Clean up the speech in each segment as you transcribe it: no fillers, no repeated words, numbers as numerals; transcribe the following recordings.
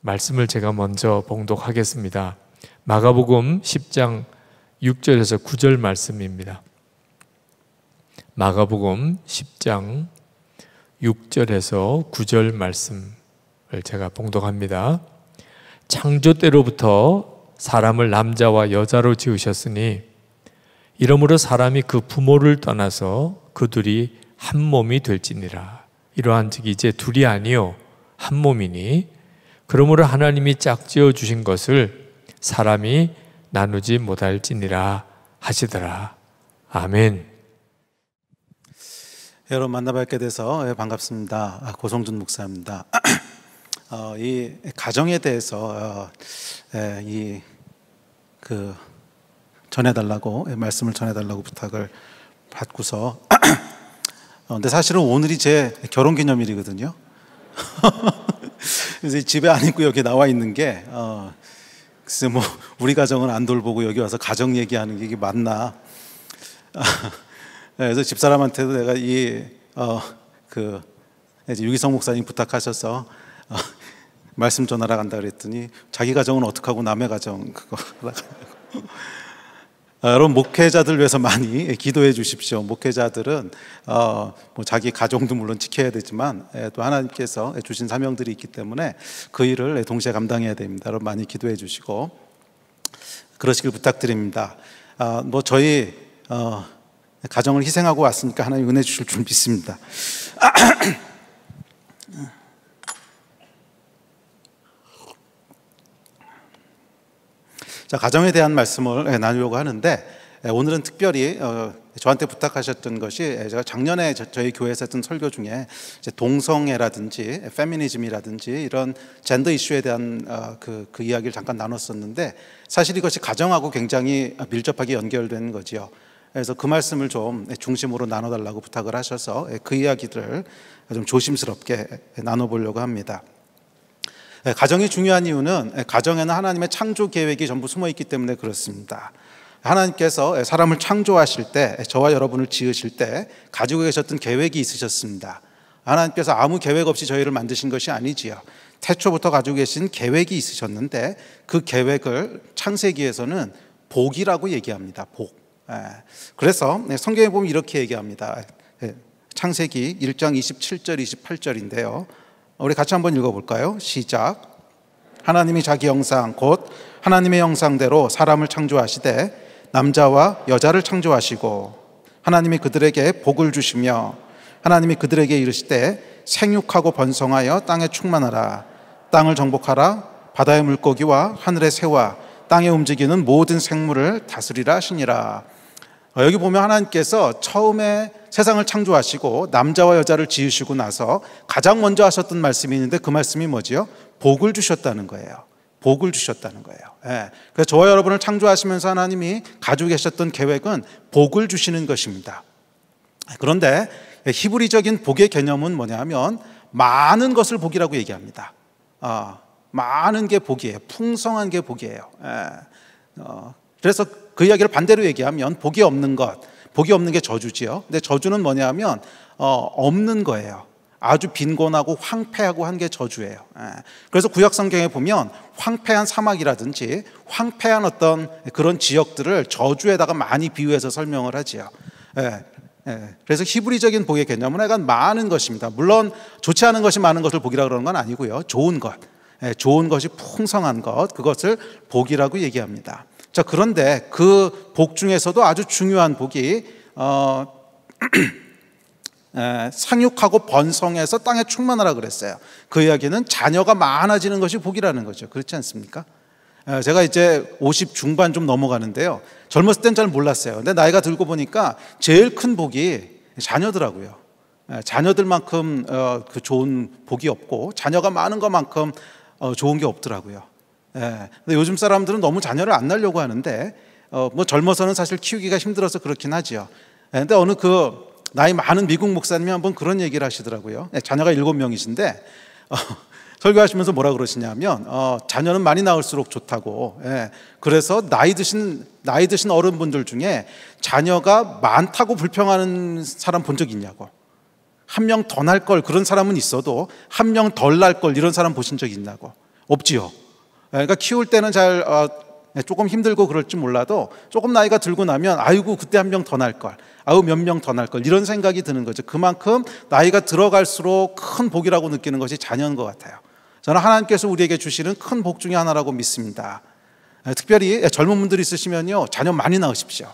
말씀을 제가 먼저 봉독하겠습니다. 마가복음 10장 6절에서 9절 말씀입니다. 마가복음 10장 6절에서 9절 말씀을 제가 봉독합니다. 창조 때로부터 사람을 남자와 여자로 지으셨으니 이러므로 사람이 그 부모를 떠나서 그 둘이 한 몸이 될지니라. 이러한즉 이제 둘이 아니요 한 몸이니 그러므로 하나님이 짝지어 주신 것을 사람이 나누지 못할지니라 하시더라. 아멘. 여러분 만나뵙게 돼서 반갑습니다. 고성준 목사입니다. 이 가정에 대해서 전해달라고 말씀을 전해달라고 부탁을 받고서 근데 사실은 오늘이 제 결혼기념일이거든요. 그래서 집에 안 있고 여기 나와 있는 게 글쎄 뭐 우리 가정은 안 돌보고 여기 와서 가정 얘기하는 게 이게 맞나? 그래서 집사람한테도 내가 이제 유기성 목사님 부탁하셔서 말씀 전하러 간다 그랬더니 자기 가정은 어떡하고 남의 가정 그거 여러분 목회자들 위해서 많이 기도해 주십시오. 목회자들은 뭐 자기 가정도 물론 지켜야 되지만 또 하나님께서 주신 사명들이 있기 때문에 그 일을 동시에 감당해야 됩니다. 여러분 많이 기도해 주시고 그러시길 부탁드립니다. 뭐 저희 가정을 희생하고 왔으니까 하나님 은혜 주실 줄 믿습니다. 자, 가정에 대한 말씀을 나누려고 하는데 오늘은 특별히 저한테 부탁하셨던 것이 제가 작년에 저희 교회에서 했던 설교 중에 동성애라든지 페미니즘이라든지 이런 젠더 이슈에 대한 그 이야기를 잠깐 나눴었는데 사실 이것이 가정하고 굉장히 밀접하게 연결된 거지요. 그래서 그 말씀을 좀 중심으로 나눠달라고 부탁을 하셔서 그 이야기들을 좀 조심스럽게 나눠보려고 합니다. 가정이 중요한 이유는 가정에는 하나님의 창조 계획이 전부 숨어 있기 때문에 그렇습니다. 하나님께서 사람을 창조하실 때, 저와 여러분을 지으실 때 가지고 계셨던 계획이 있으셨습니다. 하나님께서 아무 계획 없이 저희를 만드신 것이 아니지요. 태초부터 가지고 계신 계획이 있으셨는데 그 계획을 창세기에서는 복이라고 얘기합니다. 복. 그래서 성경에 보면 이렇게 얘기합니다. 창세기 1장 27절 28절인데요. 우리 같이 한번 읽어볼까요? 시작. 하나님이 자기 형상 곧 하나님의 형상대로 사람을 창조하시되 남자와 여자를 창조하시고 하나님이 그들에게 복을 주시며 하나님이 그들에게 이르시되 생육하고 번성하여 땅에 충만하라. 땅을 정복하라. 바다의 물고기와 하늘의 새와 땅에 움직이는 모든 생물을 다스리라 하시니라. 여기 보면 하나님께서 처음에 세상을 창조하시고 남자와 여자를 지으시고 나서 가장 먼저 하셨던 말씀이 있는데 그 말씀이 뭐지요? 복을 주셨다는 거예요. 복을 주셨다는 거예요. 그래서 저와 여러분을 창조하시면서 하나님이 가지고 계셨던 계획은 복을 주시는 것입니다. 그런데 히브리적인 복의 개념은 뭐냐면 많은 것을 복이라고 얘기합니다. 많은 게 복이에요. 풍성한 게 복이에요. 그래서 그 이야기를 반대로 얘기하면 복이 없는 것, 복이 없는 게 저주지요. 근데 저주는 뭐냐면 없는 거예요. 아주 빈곤하고 황폐하고 한 게 저주예요. 그래서 구약 성경에 보면 황폐한 사막이라든지 황폐한 어떤 그런 지역들을 저주에다가 많이 비유해서 설명을 하지요. 그래서 히브리적인 복의 개념은 약간 많은 것입니다. 물론 좋지 않은 것이 많은 것을 복이라고 그러는 건 아니고요. 좋은 것, 좋은 것이 풍성한 것, 그것을 복이라고 얘기합니다. 자, 그런데 그 복 중에서도 아주 중요한 복이 상육하고 번성해서 땅에 충만하라 그랬어요. 그 이야기는 자녀가 많아지는 것이 복이라는 거죠. 그렇지 않습니까? 제가 이제 50 중반 좀 넘어가는데요. 젊었을 땐 잘 몰랐어요. 근데 나이가 들고 보니까 제일 큰 복이 자녀더라고요. 자녀들만큼 그 좋은 복이 없고 자녀가 많은 것만큼 좋은 게 없더라고요. 근데 요즘 사람들은 너무 자녀를 안 낳으려고 하는데 뭐 젊어서는 사실 키우기가 힘들어서 그렇긴 하죠. 근데 어느 나이 많은 미국 목사님이 한번 그런 얘기를 하시더라고요. 자녀가 7명이신데 설교하시면서 뭐라 그러시냐면 자녀는 많이 낳을수록 좋다고. 그래서 나이 드신 어른분들 중에 자녀가 많다고 불평하는 사람 본 적 있냐고. 한 명 더 낳을 걸 그런 사람은 있어도 한 명 덜 낳을 걸 이런 사람 보신 적 있냐고. 없지요. 그러니까 키울 때는 조금 힘들고 그럴지 몰라도 조금 나이가 들고 나면 아이고 그때 한 명 더 날 걸, 아우 몇 명 더 날 걸, 이런 생각이 드는 거죠. 그만큼 나이가 들어갈수록 큰 복이라고 느끼는 것이 자녀인 것 같아요. 저는 하나님께서 우리에게 주시는 큰 복 중에 하나라고 믿습니다. 특별히 젊은 분들이 있으시면요, 자녀 많이 낳으십시오.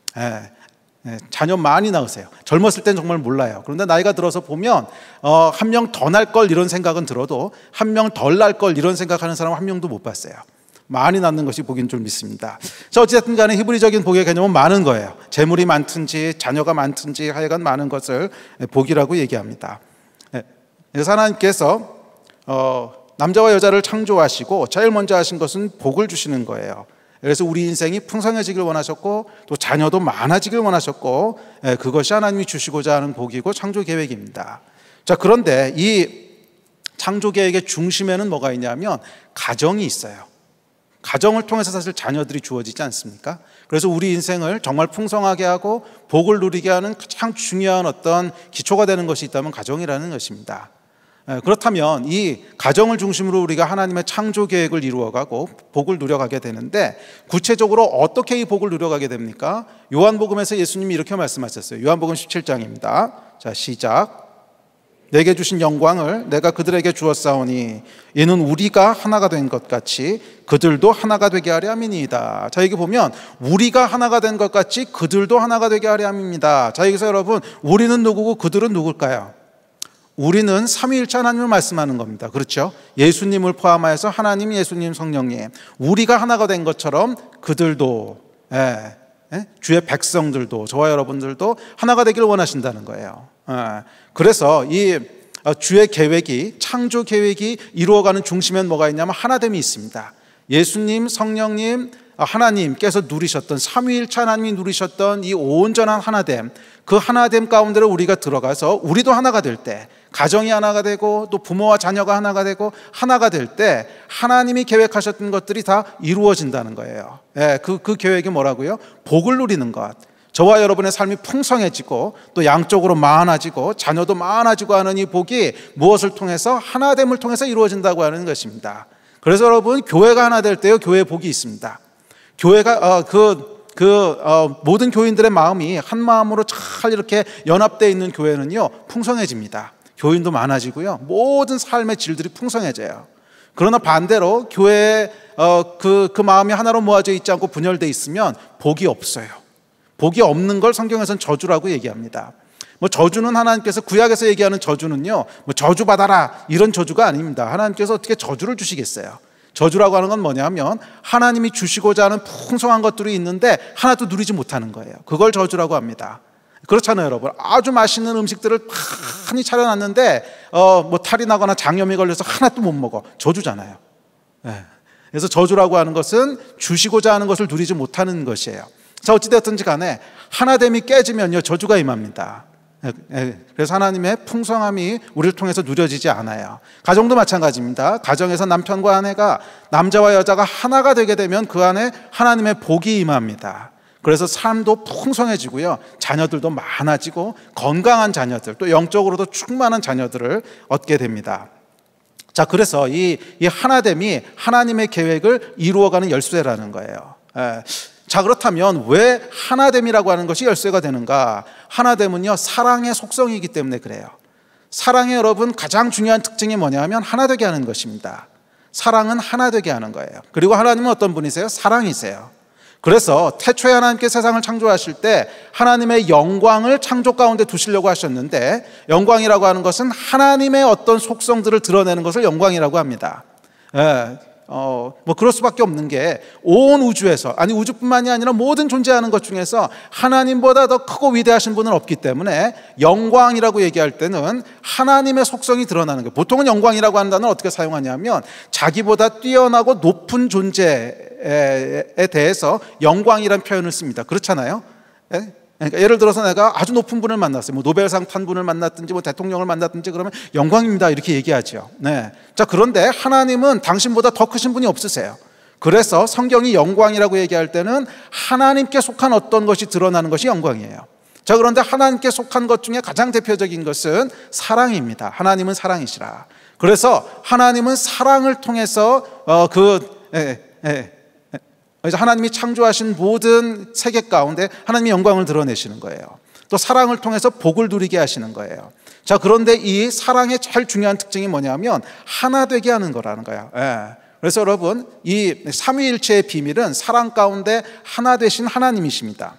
자녀 많이 낳으세요. 젊었을 땐 정말 몰라요. 그런데 나이가 들어서 보면 한 명 더 날 걸 이런 생각은 들어도 한 명 덜 날 걸 이런 생각하는 사람 한 명도 못 봤어요. 많이 낳는 것이 복인 줄 믿습니다. 자, 어쨌든 간에 히브리적인 복의 개념은 많은 거예요. 재물이 많든지 자녀가 많든지 하여간 많은 것을 복이라고 얘기합니다. 그래서 하나님께서 남자와 여자를 창조하시고 제일 먼저 하신 것은 복을 주시는 거예요. 그래서 우리 인생이 풍성해지길 원하셨고 또 자녀도 많아지길 원하셨고, 그것이 하나님이 주시고자 하는 복이고 창조 계획입니다. 자, 그런데 이 창조 계획의 중심에는 뭐가 있냐면 가정이 있어요. 가정을 통해서 사실 자녀들이 주어지지 않습니까? 그래서 우리 인생을 정말 풍성하게 하고 복을 누리게 하는 가장 중요한 어떤 기초가 되는 것이 있다면 가정이라는 것입니다. 그렇다면 이 가정을 중심으로 우리가 하나님의 창조 계획을 이루어가고 복을 누려가게 되는데, 구체적으로 어떻게 이 복을 누려가게 됩니까? 요한복음에서 예수님이 이렇게 말씀하셨어요. 요한복음 17장입니다. 자, 시작. 내게 주신 영광을 내가 그들에게 주었사오니 이는 우리가 하나가 된 것 같이 그들도 하나가 되게 하려 함이니이다. 자, 여기 보면 우리가 하나가 된 것 같이 그들도 하나가 되게 하려 함입니다. 자, 여기서 여러분, 우리는 누구고 그들은 누굴까요? 우리는 삼위일체 하나님을 말씀하는 겁니다. 그렇죠? 예수님을 포함하여서 하나님, 예수님, 성령님, 우리가 하나가 된 것처럼 그들도, 주의 백성들도, 저와 여러분들도 하나가 되기를 원하신다는 거예요. 그래서 이 주의 계획이, 창조 계획이 이루어가는 중심엔 뭐가 있냐면 하나됨이 있습니다. 예수님, 성령님, 하나님께서 누리셨던, 삼위일체 하나님이 누리셨던 이 온전한 하나됨, 그 하나됨 가운데로 우리가 들어가서 우리도 하나가 될 때, 가정이 하나가 되고 또 부모와 자녀가 하나가 되고 하나가 될 때 하나님이 계획하셨던 것들이 다 이루어진다는 거예요. 그 계획이 뭐라고요? 복을 누리는 것. 저와 여러분의 삶이 풍성해지고 또 양쪽으로 많아지고 자녀도 많아지고 하는 이 복이 무엇을 통해서? 하나됨을 통해서 이루어진다고 하는 것입니다. 그래서 여러분, 교회가 하나 될 때요, 교회의 복이 있습니다. 교회가 모든 교인들의 마음이 한 마음으로 잘 이렇게 연합되어 있는 교회는요, 풍성해집니다. 교인도 많아지고요, 모든 삶의 질들이 풍성해져요. 그러나 반대로 교회의 그 마음이 하나로 모아져 있지 않고 분열되어 있으면 복이 없어요. 복이 없는 걸 성경에서는 저주라고 얘기합니다. 저주는 하나님께서, 구약에서 얘기하는 저주는요, 저주 받아라 이런 저주가 아닙니다. 하나님께서 어떻게 저주를 주시겠어요? 저주라고 하는 건 뭐냐면 하나님이 주시고자 하는 풍성한 것들이 있는데 하나도 누리지 못하는 거예요. 그걸 저주라고 합니다. 그렇잖아요, 여러분. 아주 맛있는 음식들을 많이 차려놨는데 탈이 나거나 장염이 걸려서 하나도 못 먹어. 저주잖아요. 그래서 저주라고 하는 것은 주시고자 하는 것을 누리지 못하는 것이에요. 자, 어찌되었든지 간에 하나됨이 깨지면요, 저주가 임합니다. 그래서 하나님의 풍성함이 우리를 통해서 누려지지 않아요. 가정도 마찬가지입니다. 가정에서 남편과 아내가, 남자와 여자가 하나가 되게 되면 그 안에 하나님의 복이 임합니다. 그래서 삶도 풍성해지고요, 자녀들도 많아지고 건강한 자녀들, 또 영적으로도 충만한 자녀들을 얻게 됩니다. 자, 그래서 이 하나됨이 하나님의 계획을 이루어가는 열쇠라는 거예요. 자, 그렇다면 왜 하나됨이라고 하는 것이 열쇠가 되는가? 하나됨은요, 사랑의 속성이기 때문에 그래요. 사랑의 여러분, 가장 중요한 특징이 뭐냐면 하나 되게 하는 것입니다. 사랑은 하나 되게 하는 거예요. 그리고 하나님은 어떤 분이세요? 사랑이세요. 그래서 태초에 하나님께 세상을 창조하실 때 하나님의 영광을 창조 가운데 두시려고 하셨는데, 영광이라고 하는 것은 하나님의 어떤 속성들을 드러내는 것을 영광이라고 합니다. 그럴 수밖에 없는 게, 온 우주에서, 아니 우주뿐만이 아니라 모든 존재하는 것 중에서 하나님보다 더 크고 위대하신 분은 없기 때문에 영광이라고 얘기할 때는 하나님의 속성이 드러나는 거예요. 보통은 영광이라고 하는 단어를 어떻게 사용하냐면 자기보다 뛰어나고 높은 존재에 대해서 영광이라는 표현을 씁니다. 그렇잖아요. 그러니까 예를 들어서 내가 아주 높은 분을 만났어요. 노벨상 탄 분을 만났든지 대통령을 만났든지 그러면 영광입니다 이렇게 얘기하죠. 자, 그런데 하나님은 당신보다 더 크신 분이 없으세요. 그래서 성경이 영광이라고 얘기할 때는 하나님께 속한 어떤 것이 드러나는 것이 영광이에요. 자, 그런데 하나님께 속한 것 중에 가장 대표적인 것은 사랑입니다. 하나님은 사랑이시라. 그래서 하나님은 사랑을 통해서 하나님이 창조하신 모든 세계 가운데 하나님의 영광을 드러내시는 거예요. 또 사랑을 통해서 복을 누리게 하시는 거예요. 자, 그런데 이 사랑의 제일 중요한 특징이 뭐냐면 하나 되게 하는 거라는 거예요. 그래서 여러분, 이 삼위일체의 비밀은 사랑 가운데 하나 되신 하나님이십니다.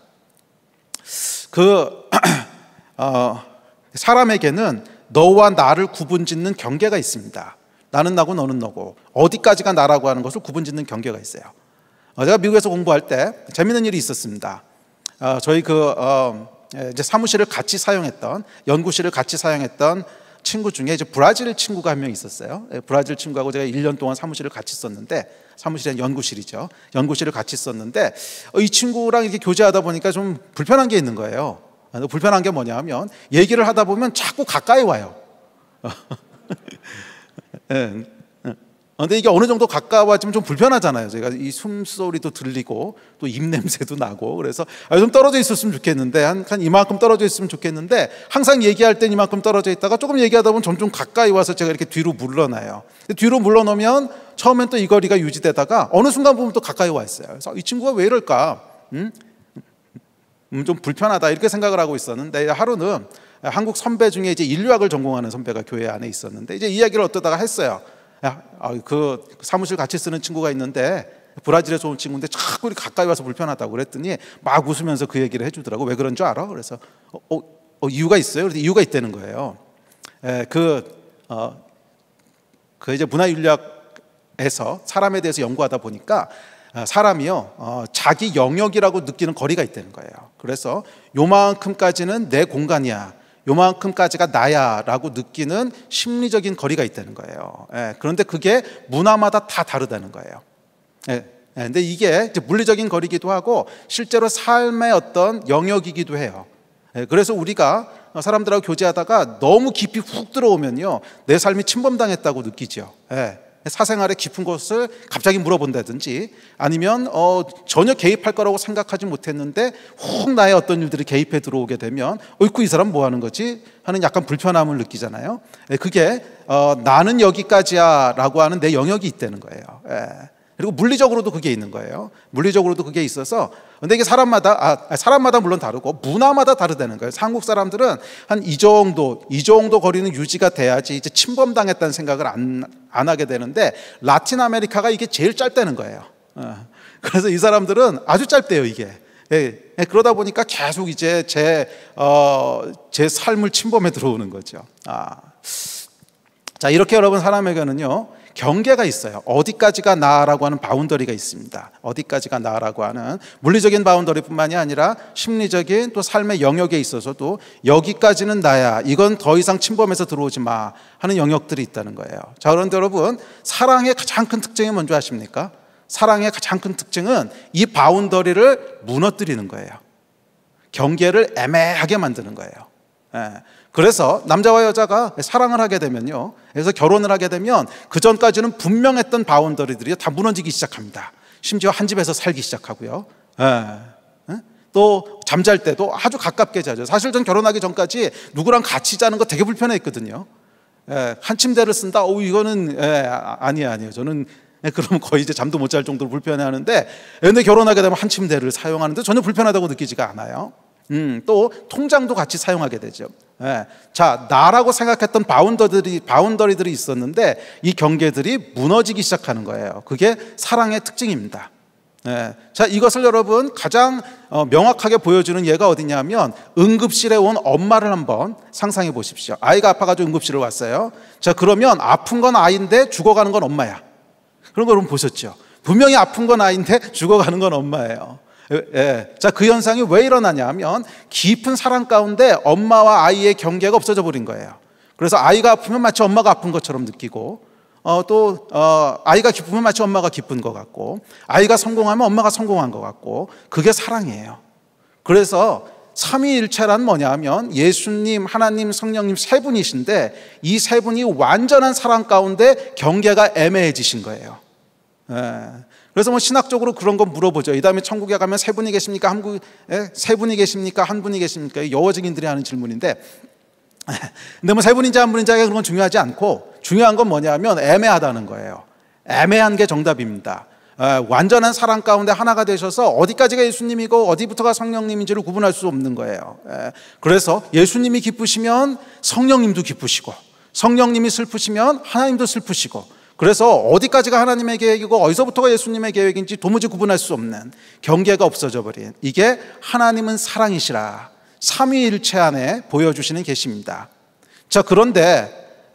사람에게는 너와 나를 구분짓는 경계가 있습니다. 나는 나고 너는 너고, 어디까지가 나라고 하는 것을 구분짓는 경계가 있어요. 제가 미국에서 공부할 때 재미있는 일이 있었습니다. 저희 이제 사무실을 같이 사용했던, 연구실을 같이 사용했던 친구 중에 이제 브라질 친구가 한 명 있었어요. 브라질 친구하고 제가 1년 동안 사무실을 같이 썼는데, 사무실은 연구실이죠. 연구실을 같이 썼는데, 이 친구랑 이렇게 교제하다 보니까 좀 불편한 게 있는 거예요. 불편한 게 뭐냐면 얘기를 하다 보면 자꾸 가까이 와요. 근데 이게 어느 정도 가까워지면 좀 불편하잖아요. 제가 이 숨소리도 들리고 또 입냄새도 나고, 그래서 좀 떨어져 있었으면 좋겠는데, 한 이만큼 떨어져 있으면 좋겠는데, 항상 얘기할 땐 이만큼 떨어져 있다가 조금 얘기하다 보면 점점 가까이 와서 제가 이렇게 뒤로 물러나요. 뒤로 물러놓으면 처음엔 또 이 거리가 유지되다가 어느 순간 보면 또 가까이 와 있어요. 그래서 이 친구가 왜 이럴까? 좀 불편하다 이렇게 생각을 하고 있었는데, 하루는 한국 선배 중에 이제 인류학을 전공하는 선배가 교회 안에 있었는데, 이제 이야기를 어떠다가 했어요. 그 사무실 같이 쓰는 친구가 있는데, 브라질에서 온 친구인데 자꾸 가까이 와서 불편하다고 그랬더니 막 웃으면서 그 얘기를 해주더라고. 왜 그런 줄 알아? 그래서 이유가 있어요. 그래서 이유가 있다는 거예요. 이제 문화인류학에서 사람에 대해서 연구하다 보니까 사람이요, 자기 영역이라고 느끼는 거리가 있다는 거예요. 그래서 요만큼까지는 내 공간이야, 요만큼까지가 나야 라고 느끼는 심리적인 거리가 있다는 거예요. 그런데 그게 문화마다 다 다르다는 거예요. 근데 이게 이제 물리적인 거리기도 하고 실제로 삶의 어떤 영역이기도 해요. 그래서 우리가 사람들하고 교제하다가 너무 깊이 훅 들어오면요, 내 삶이 침범당했다고 느끼죠. 사생활의 깊은 것을 갑자기 물어본다든지, 아니면 전혀 개입할 거라고 생각하지 못했는데 훅 나의 어떤 일들이 개입해 들어오게 되면 이 사람 뭐 하는 거지? 하는 약간 불편함을 느끼잖아요. 그게 나는 여기까지야 라고 하는 내 영역이 있다는 거예요. 그리고 물리적으로도 그게 있는 거예요. 물리적으로도 그게 있어서, 근데 이게 사람마다 물론 다르고 문화마다 다르다는 거예요. 한국 사람들은 한 이 정도 거리는 유지가 돼야지 이제 침범당했다는 생각을 안 하게 되는데, 라틴 아메리카가 이게 제일 짧다는 거예요. 그래서 이 사람들은 아주 짧대요, 이게. 그러다 보니까 계속 이제 제 삶을 침범해 들어오는 거죠. 자, 이렇게 여러분, 사람에게는요 경계가 있어요. 어디까지가 나라고 하는 바운더리가 있습니다. 어디까지가 나라고 하는 물리적인 바운더리뿐만이 아니라 심리적인 또 삶의 영역에 있어서도 여기까지는 나야, 이건 더 이상 침범해서 들어오지 마 하는 영역들이 있다는 거예요. 자, 그런데 여러분, 사랑의 가장 큰 특징이 뭔지 아십니까? 사랑의 가장 큰 특징은 이 바운더리를 무너뜨리는 거예요. 경계를 애매하게 만드는 거예요. 그래서 남자와 여자가 사랑을 하게 되면요, 그래서 결혼을 하게 되면 그 전까지는 분명했던 바운더리들이 다 무너지기 시작합니다. 심지어 한 집에서 살기 시작하고요. 또 잠잘 때도 아주 가깝게 자죠. 사실 전 결혼하기 전까지 누구랑 같이 자는 거 되게 불편했거든요. 한 침대를 쓴다? 이거는 아니에요. 저는 그러면 거의 이제 잠도 못 잘 정도로 불편해하는데, 근데 결혼하게 되면 한 침대를 사용하는데 전혀 불편하다고 느끼지가 않아요. 또 통장도 같이 사용하게 되죠. 자, 나라고 생각했던 바운더리들이 있었는데 이 경계들이 무너지기 시작하는 거예요. 그게 사랑의 특징입니다. 자, 이것을 여러분 가장 명확하게 보여주는 예가 어디냐면, 응급실에 온 엄마를 한번 상상해 보십시오. 아이가 아파가지고 응급실을 왔어요. 자, 그러면 아픈 건 아이인데 죽어가는 건 엄마야. 그런 거 여러분 보셨죠? 분명히 아픈 건 아이인데 죽어가는 건 엄마예요. 자, 그 현상이 왜 일어나냐 하면 깊은 사랑 가운데 엄마와 아이의 경계가 없어져 버린 거예요. 그래서 아이가 아프면 마치 엄마가 아픈 것처럼 느끼고, 또 아이가 기쁘면 마치 엄마가 기쁜 것 같고, 아이가 성공하면 엄마가 성공한 것 같고, 그게 사랑이에요. 그래서 삼위일체란 뭐냐 하면 예수님, 하나님, 성령님 세 분이신데, 이 세 분이 완전한 사랑 가운데 경계가 애매해지신 거예요. 그래서 뭐 신학적으로 그런 거 물어보죠. 이 다음에 천국에 가면 세 분이 계십니까? 세 분이 계십니까? 한 분이 계십니까? 여호 증인들이 하는 질문인데, 근데 뭐 세 분인지 한 분인지가 그런 건 중요하지 않고 중요한 건 뭐냐면 애매하다는 거예요. 애매한 게 정답입니다. 완전한 사랑 가운데 하나가 되셔서 어디까지가 예수님이고 어디부터가 성령님인지를 구분할 수 없는 거예요. 그래서 예수님이 기쁘시면 성령님도 기쁘시고 성령님이 슬프시면 하나님도 슬프시고 그래서 어디까지가 하나님의 계획이고 어디서부터가 예수님의 계획인지 도무지 구분할 수 없는 경계가 없어져 버린 이게 하나님은 사랑이시라 삼위일체 안에 보여주시는 계시입니다. 자, 그런데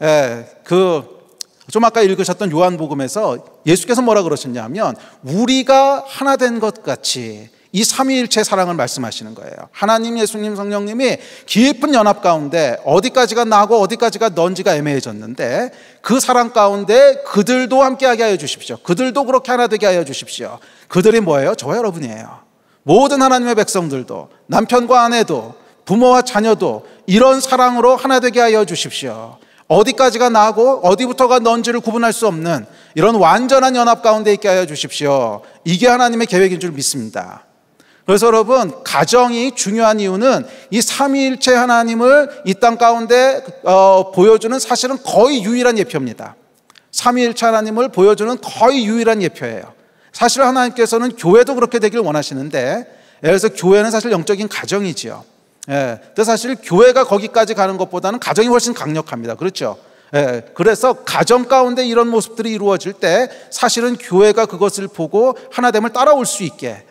좀 아까 읽으셨던 요한복음에서 예수께서 뭐라 그러셨냐면 우리가 하나 된 것 같이 이 삼위일체 사랑을 말씀하시는 거예요. 하나님, 예수님, 성령님이 깊은 연합 가운데 어디까지가 나고 어디까지가 넌지가 애매해졌는데 그 사랑 가운데 그들도 함께하게 하여 주십시오. 그들도 그렇게 하나 되게 하여 주십시오. 그들이 뭐예요? 저와 여러분이에요. 모든 하나님의 백성들도 남편과 아내도 부모와 자녀도 이런 사랑으로 하나 되게 하여 주십시오. 어디까지가 나고 어디부터가 넌지를 구분할 수 없는 이런 완전한 연합 가운데 있게 하여 주십시오. 이게 하나님의 계획인 줄 믿습니다. 그래서 여러분, 가정이 중요한 이유는 이 삼위일체 하나님을 이 땅 가운데 보여주는 사실은 거의 유일한 예표입니다. 삼위일체 하나님을 보여주는 거의 유일한 예표예요. 사실 하나님께서는 교회도 그렇게 되길 원하시는데, 그래서 교회는 사실 영적인 가정이지요. 근데 사실 교회가 거기까지 가는 것보다는 가정이 훨씬 강력합니다. 그렇죠? 그래서 가정 가운데 이런 모습들이 이루어질 때 사실은 교회가 그것을 보고 하나됨을 따라올 수 있게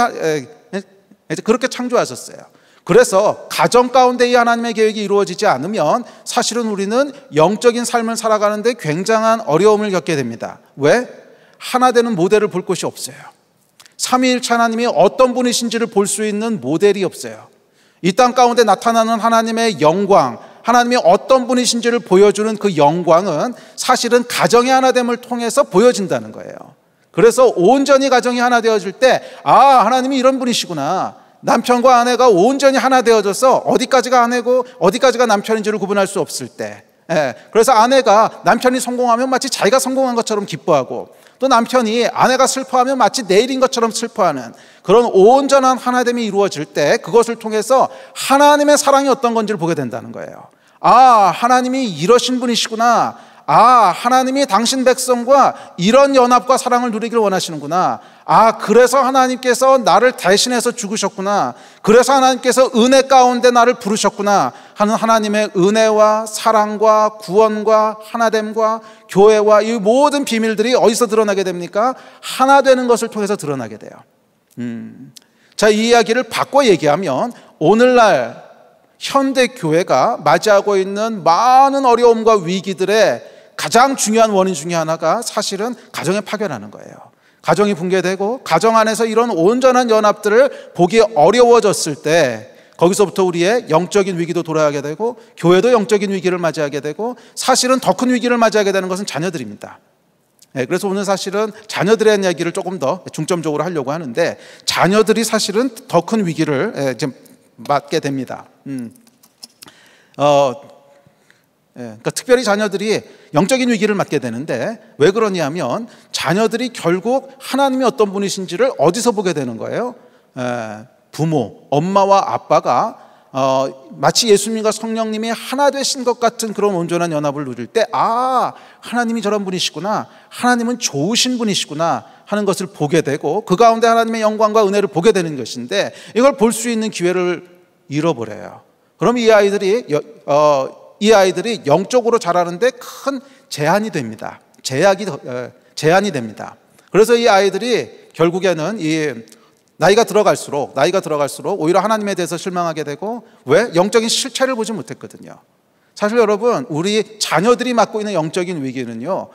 그렇게 창조하셨어요. 그래서 가정 가운데 이 하나님의 계획이 이루어지지 않으면 사실은 우리는 영적인 삶을 살아가는데 굉장한 어려움을 겪게 됩니다. 왜? 하나 되는 모델을 볼 곳이 없어요. 삼위일체 하나님이 어떤 분이신지를 볼 수 있는 모델이 없어요. 이 땅 가운데 나타나는 하나님의 영광, 하나님이 어떤 분이신지를 보여주는 그 영광은 사실은 가정의 하나됨을 통해서 보여진다는 거예요. 그래서 온전히 가정이 하나 되어질 때, 하나님이 이런 분이시구나. 남편과 아내가 온전히 하나 되어져서 어디까지가 아내고 어디까지가 남편인지를 구분할 수 없을 때, 그래서 아내가 남편이 성공하면 마치 자기가 성공한 것처럼 기뻐하고, 또 남편이 아내가 슬퍼하면 마치 내일인 것처럼 슬퍼하는 그런 온전한 하나됨이 이루어질 때 그것을 통해서 하나님의 사랑이 어떤 건지를 보게 된다는 거예요. 하나님이 이러신 분이시구나. 하나님이 당신 백성과 이런 연합과 사랑을 누리기를 원하시는구나. 그래서 하나님께서 나를 대신해서 죽으셨구나. 그래서 하나님께서 은혜 가운데 나를 부르셨구나 하는 하나님의 은혜와 사랑과 구원과 하나됨과 교회와 이 모든 비밀들이 어디서 드러나게 됩니까? 하나 되는 것을 통해서 드러나게 돼요. 자, 이 이야기를 바꿔 얘기하면 오늘날 현대 교회가 맞이하고 있는 많은 어려움과 위기들의 가장 중요한 원인 중에 하나가 사실은 가정의 파괴라는 거예요. 가정이 붕괴되고 가정 안에서 이런 온전한 연합들을 보기 어려워졌을 때 거기서부터 우리의 영적인 위기도 돌아가게 되고 교회도 영적인 위기를 맞이하게 되고 사실은 더 큰 위기를 맞이하게 되는 것은 자녀들입니다. 그래서 오늘 사실은 자녀들의 이야기를 조금 더 중점적으로 하려고 하는데 자녀들이 사실은 더 큰 위기를 맞게 됩니다. 그러니까 특별히 자녀들이 영적인 위기를 맞게 되는데 왜 그러냐면 자녀들이 결국 하나님이 어떤 분이신지를 어디서 보게 되는 거예요? 부모, 엄마와 아빠가 마치 예수님과 성령님이 하나 되신 것 같은 그런 온전한 연합을 누릴 때 하나님이 저런 분이시구나, 하나님은 좋으신 분이시구나 하는 것을 보게 되고 그 가운데 하나님의 영광과 은혜를 보게 되는 것인데 이걸 볼 수 있는 기회를 잃어버려요. 그럼 이 아이들이 영적으로 자라는데 큰 제한이 됩니다. 제한이 됩니다. 그래서 이 아이들이 결국에는 나이가 들어갈수록 오히려 하나님에 대해서 실망하게 되고, 왜? 영적인 실체를 보지 못했거든요. 사실 여러분, 우리 자녀들이 맡고 있는 영적인 위기는요,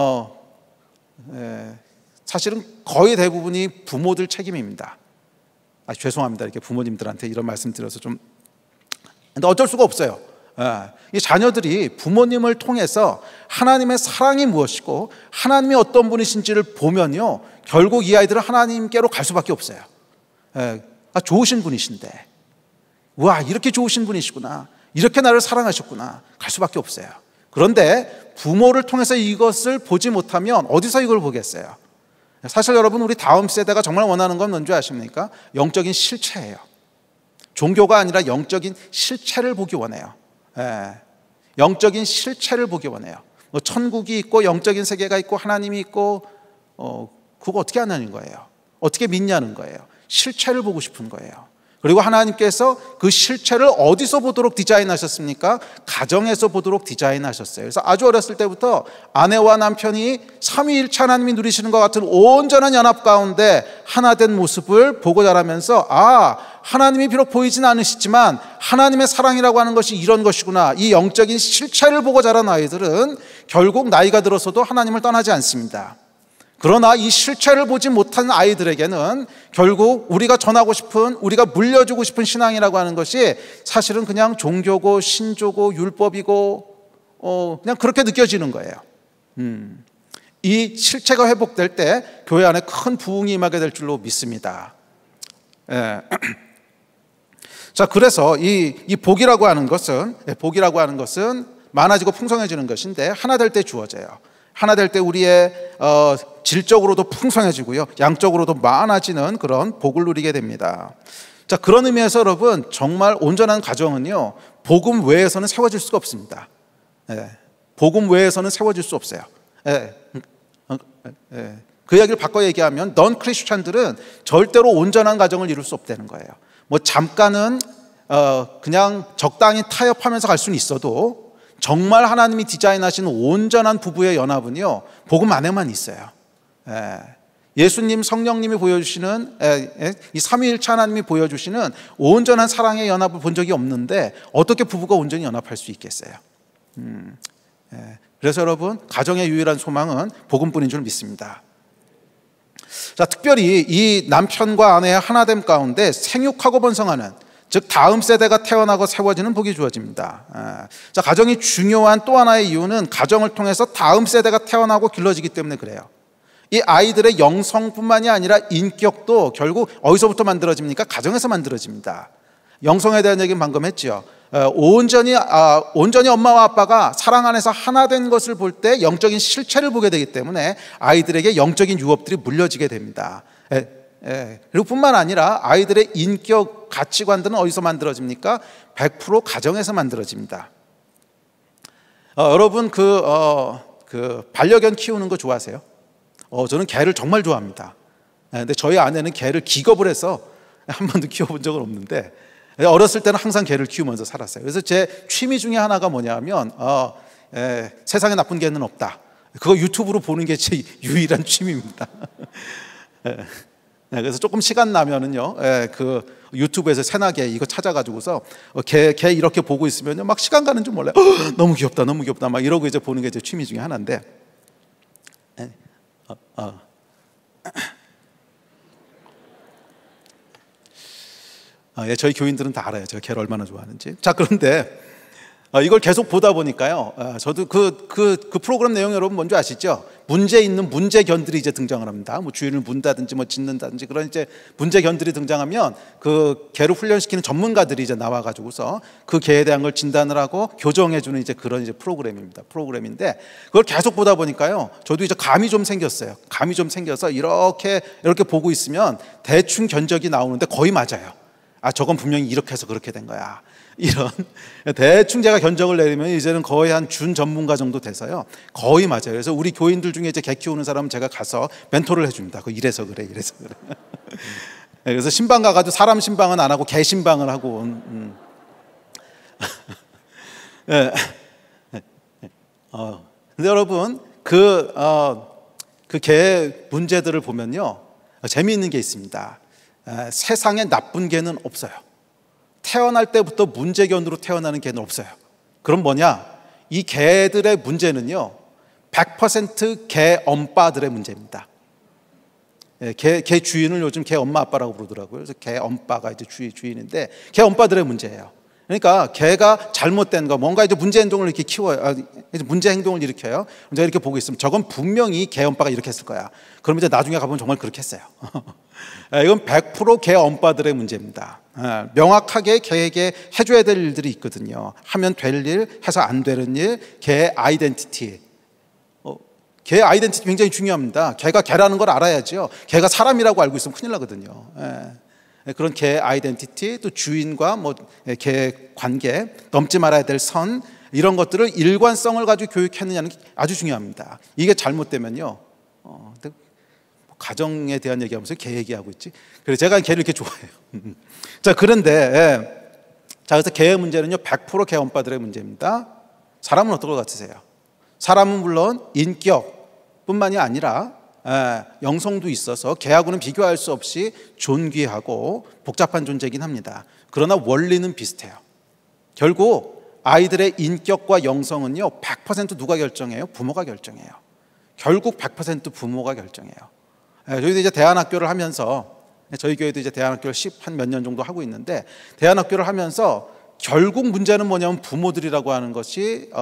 사실은 거의 대부분이 부모들 책임입니다. 죄송합니다. 이렇게 부모님들한테 이런 말씀 드려서 좀, 근데 어쩔 수가 없어요. 이 자녀들이 부모님을 통해서 하나님의 사랑이 무엇이고 하나님이 어떤 분이신지를 보면요, 결국 이 아이들은 하나님께로 갈 수밖에 없어요. 좋으신 분이신데, 와, 이렇게 좋으신 분이시구나, 이렇게 나를 사랑하셨구나, 갈 수밖에 없어요. 그런데 부모를 통해서 이것을 보지 못하면 어디서 이걸 보겠어요? 사실 여러분, 우리 다음 세대가 정말 원하는 건 뭔지 아십니까? 영적인 실체예요. 종교가 아니라 영적인 실체를 보기 원해요. 영적인 실체를 보기 원해요. 뭐 천국이 있고 영적인 세계가 있고 하나님이 있고 그거 어떻게 하냐는 거예요. 어떻게 믿냐는 거예요. 실체를 보고 싶은 거예요. 그리고 하나님께서 그 실체를 어디서 보도록 디자인하셨습니까? 가정에서 보도록 디자인하셨어요. 그래서 아주 어렸을 때부터 아내와 남편이 삼위일체 하나님이 누리시는 것 같은 온전한 연합 가운데 하나 된 모습을 보고 자라면서 하나님이 비록 보이진 않으시지만 하나님의 사랑이라고 하는 것이 이런 것이구나, 이 영적인 실체를 보고 자란 아이들은 결국 나이가 들어서도 하나님을 떠나지 않습니다. 그러나 이 실체를 보지 못한 아이들에게는 결국 우리가 전하고 싶은, 우리가 물려주고 싶은 신앙이라고 하는 것이 사실은 그냥 종교고 신조고 율법이고 그냥 그렇게 느껴지는 거예요. 이 실체가 회복될 때 교회 안에 큰 부흥이 임하게 될 줄로 믿습니다. 자, 그래서 이 복이라고 하는 것은 많아지고 풍성해지는 것인데 하나 될 때 주어져요. 하나 될 때 우리의 질적으로도 풍성해지고요, 양적으로도 많아지는 그런 복을 누리게 됩니다. 자, 그런 의미에서 여러분, 정말 온전한 가정은요, 복음 외에서는 세워질 수가 없습니다. 복음 외에서는 세워질 수 없어요. 그 이야기를 바꿔 얘기하면 넌 크리스찬들은 절대로 온전한 가정을 이룰 수 없다는 거예요. 뭐 잠깐은 그냥 적당히 타협하면서 갈 수는 있어도 정말 하나님이 디자인하신 온전한 부부의 연합은요, 복음 안에만 있어요. 예수님, 성령님이 보여주시는 이 삼위일체 하나님이 보여주시는 온전한 사랑의 연합을 본 적이 없는데 어떻게 부부가 온전히 연합할 수 있겠어요? 그래서 여러분, 가정의 유일한 소망은 복음뿐인 줄 믿습니다. 자, 특별히 이 남편과 아내의 하나됨 가운데 생육하고 번성하는, 즉 다음 세대가 태어나고 세워지는 복이 주어집니다. 자, 가정이 중요한 또 하나의 이유는 가정을 통해서 다음 세대가 태어나고 길러지기 때문에 그래요. 이 아이들의 영성뿐만이 아니라 인격도 결국 어디서부터 만들어집니까? 가정에서 만들어집니다. 영성에 대한 얘기는 방금 했죠. 온전히 엄마와 아빠가 사랑 안에서 하나 된 것을 볼 때 영적인 실체를 보게 되기 때문에 아이들에게 영적인 유업들이 물려지게 됩니다. 그리고 뿐만 아니라 아이들의 인격, 가치관들은 어디서 만들어집니까? 100% 가정에서 만들어집니다. 여러분, 그 반려견 키우는 거 좋아하세요? 저는 개를 정말 좋아합니다. 근데 저희 아내는 개를 기겁을 해서 한 번도 키워본 적은 없는데, 어렸을 때는 항상 개를 키우면서 살았어요. 그래서 제 취미 중에 하나가 뭐냐면 세상에 나쁜 개는 없다, 그거 유튜브로 보는 게 제 유일한 취미입니다. 그래서 조금 시간 나면은요, 그 유튜브에서 새나개 이거 찾아가지고서 개 이렇게 보고 있으면요, 막 시간 가는 줄 몰라요. 너무 귀엽다, 너무 귀엽다, 막 이러고 이제 보는 게 제 취미 중에 하나인데, 저희 교인들은 다 알아요, 제가 개를 얼마나 좋아하는지. 자, 그런데 이걸 계속 보다 보니까요, 저도 그 프로그램 내용 여러분 뭔지 아시죠? 문제 있는 문제견들이 이제 등장을 합니다. 뭐 주인을 문다든지 뭐 짖는다든지 그런 이제 문제견들이 등장하면 그 개를 훈련시키는 전문가들이 이제 나와가지고서 그 개에 대한 걸 진단을 하고 교정해주는 이제 그런 이제 프로그램인데, 그걸 계속 보다 보니까요, 저도 이제 감이 좀 생겼어요. 감이 좀 생겨서 이렇게 보고 있으면 대충 견적이 나오는데 거의 맞아요. 저건 분명히 이렇게 해서 그렇게 된 거야, 이런 대충 제가 견적을 내리면 이제는 거의 한 준 전문가 정도 돼서요, 거의 맞아요. 그래서 우리 교인들 중에 이제 개 키우는 사람은 제가 가서 멘토를 해줍니다. 이래서 그래. 그래서 신방 가가지고 사람 신방은 안 하고 개 신방을 하고. 근데 여러분, 그 개 문제들을 보면요, 재미있는 게 있습니다. 세상에 나쁜 개는 없어요. 태어날 때부터 문제견으로 태어나는 개는 없어요. 그럼 뭐냐? 이 개들의 문제는요, 100% 개 엄빠들의 문제입니다. 개 주인을 요즘 개 엄마 아빠라고 부르더라고요. 그래서 개 엄빠가 이제 주인인데 개 엄빠들의 문제예요. 그러니까 개가 잘못된 거, 뭔가 이제 문제 행동을 이렇게 키워요. 문제 행동을 일으켜요. 제가 이렇게 보고 있으면 저건 분명히 개 엄빠가 이렇게 했을 거야. 그럼 이제 나중에 가보면 정말 그렇게 했어요. 이건 100% 개 엄빠들의 문제입니다. 명확하게 개에게 해줘야 될 일들이 있거든요. 하면 될 일, 해서 안 되는 일, 개 아이덴티티. 개 아이덴티티 굉장히 중요합니다. 개가 개라는 걸 알아야죠. 개가 사람이라고 알고 있으면 큰일 나거든요. 그런 개의 아이덴티티, 또 주인과 개의 관계, 넘지 말아야 될 선, 이런 것들을 일관성을 가지고 교육했느냐는 게 아주 중요합니다. 이게 잘못되면요, 가정에 대한 얘기하면서 개 얘기하고 있지. 그래서 제가 개를 이렇게 좋아해요. 자, 그런데 그래서 개의 문제는요 100% 개 엄빠들의 문제입니다. 사람은 어떨 것 같으세요? 사람은 물론 인격뿐만이 아니라 영성도 있어서 개하고는 비교할 수 없이 존귀하고 복잡한 존재이긴 합니다. 그러나 원리는 비슷해요. 결국 아이들의 인격과 영성은요 100% 누가 결정해요? 부모가 결정해요. 결국 100% 부모가 결정해요. 저희도 이제 대안학교를 하면서, 저희 교회도 이제 대안학교를 10한 몇 년 정도 하고 있는데, 대안학교를 하면서 결국 문제는 뭐냐면 부모들이라고 하는 것이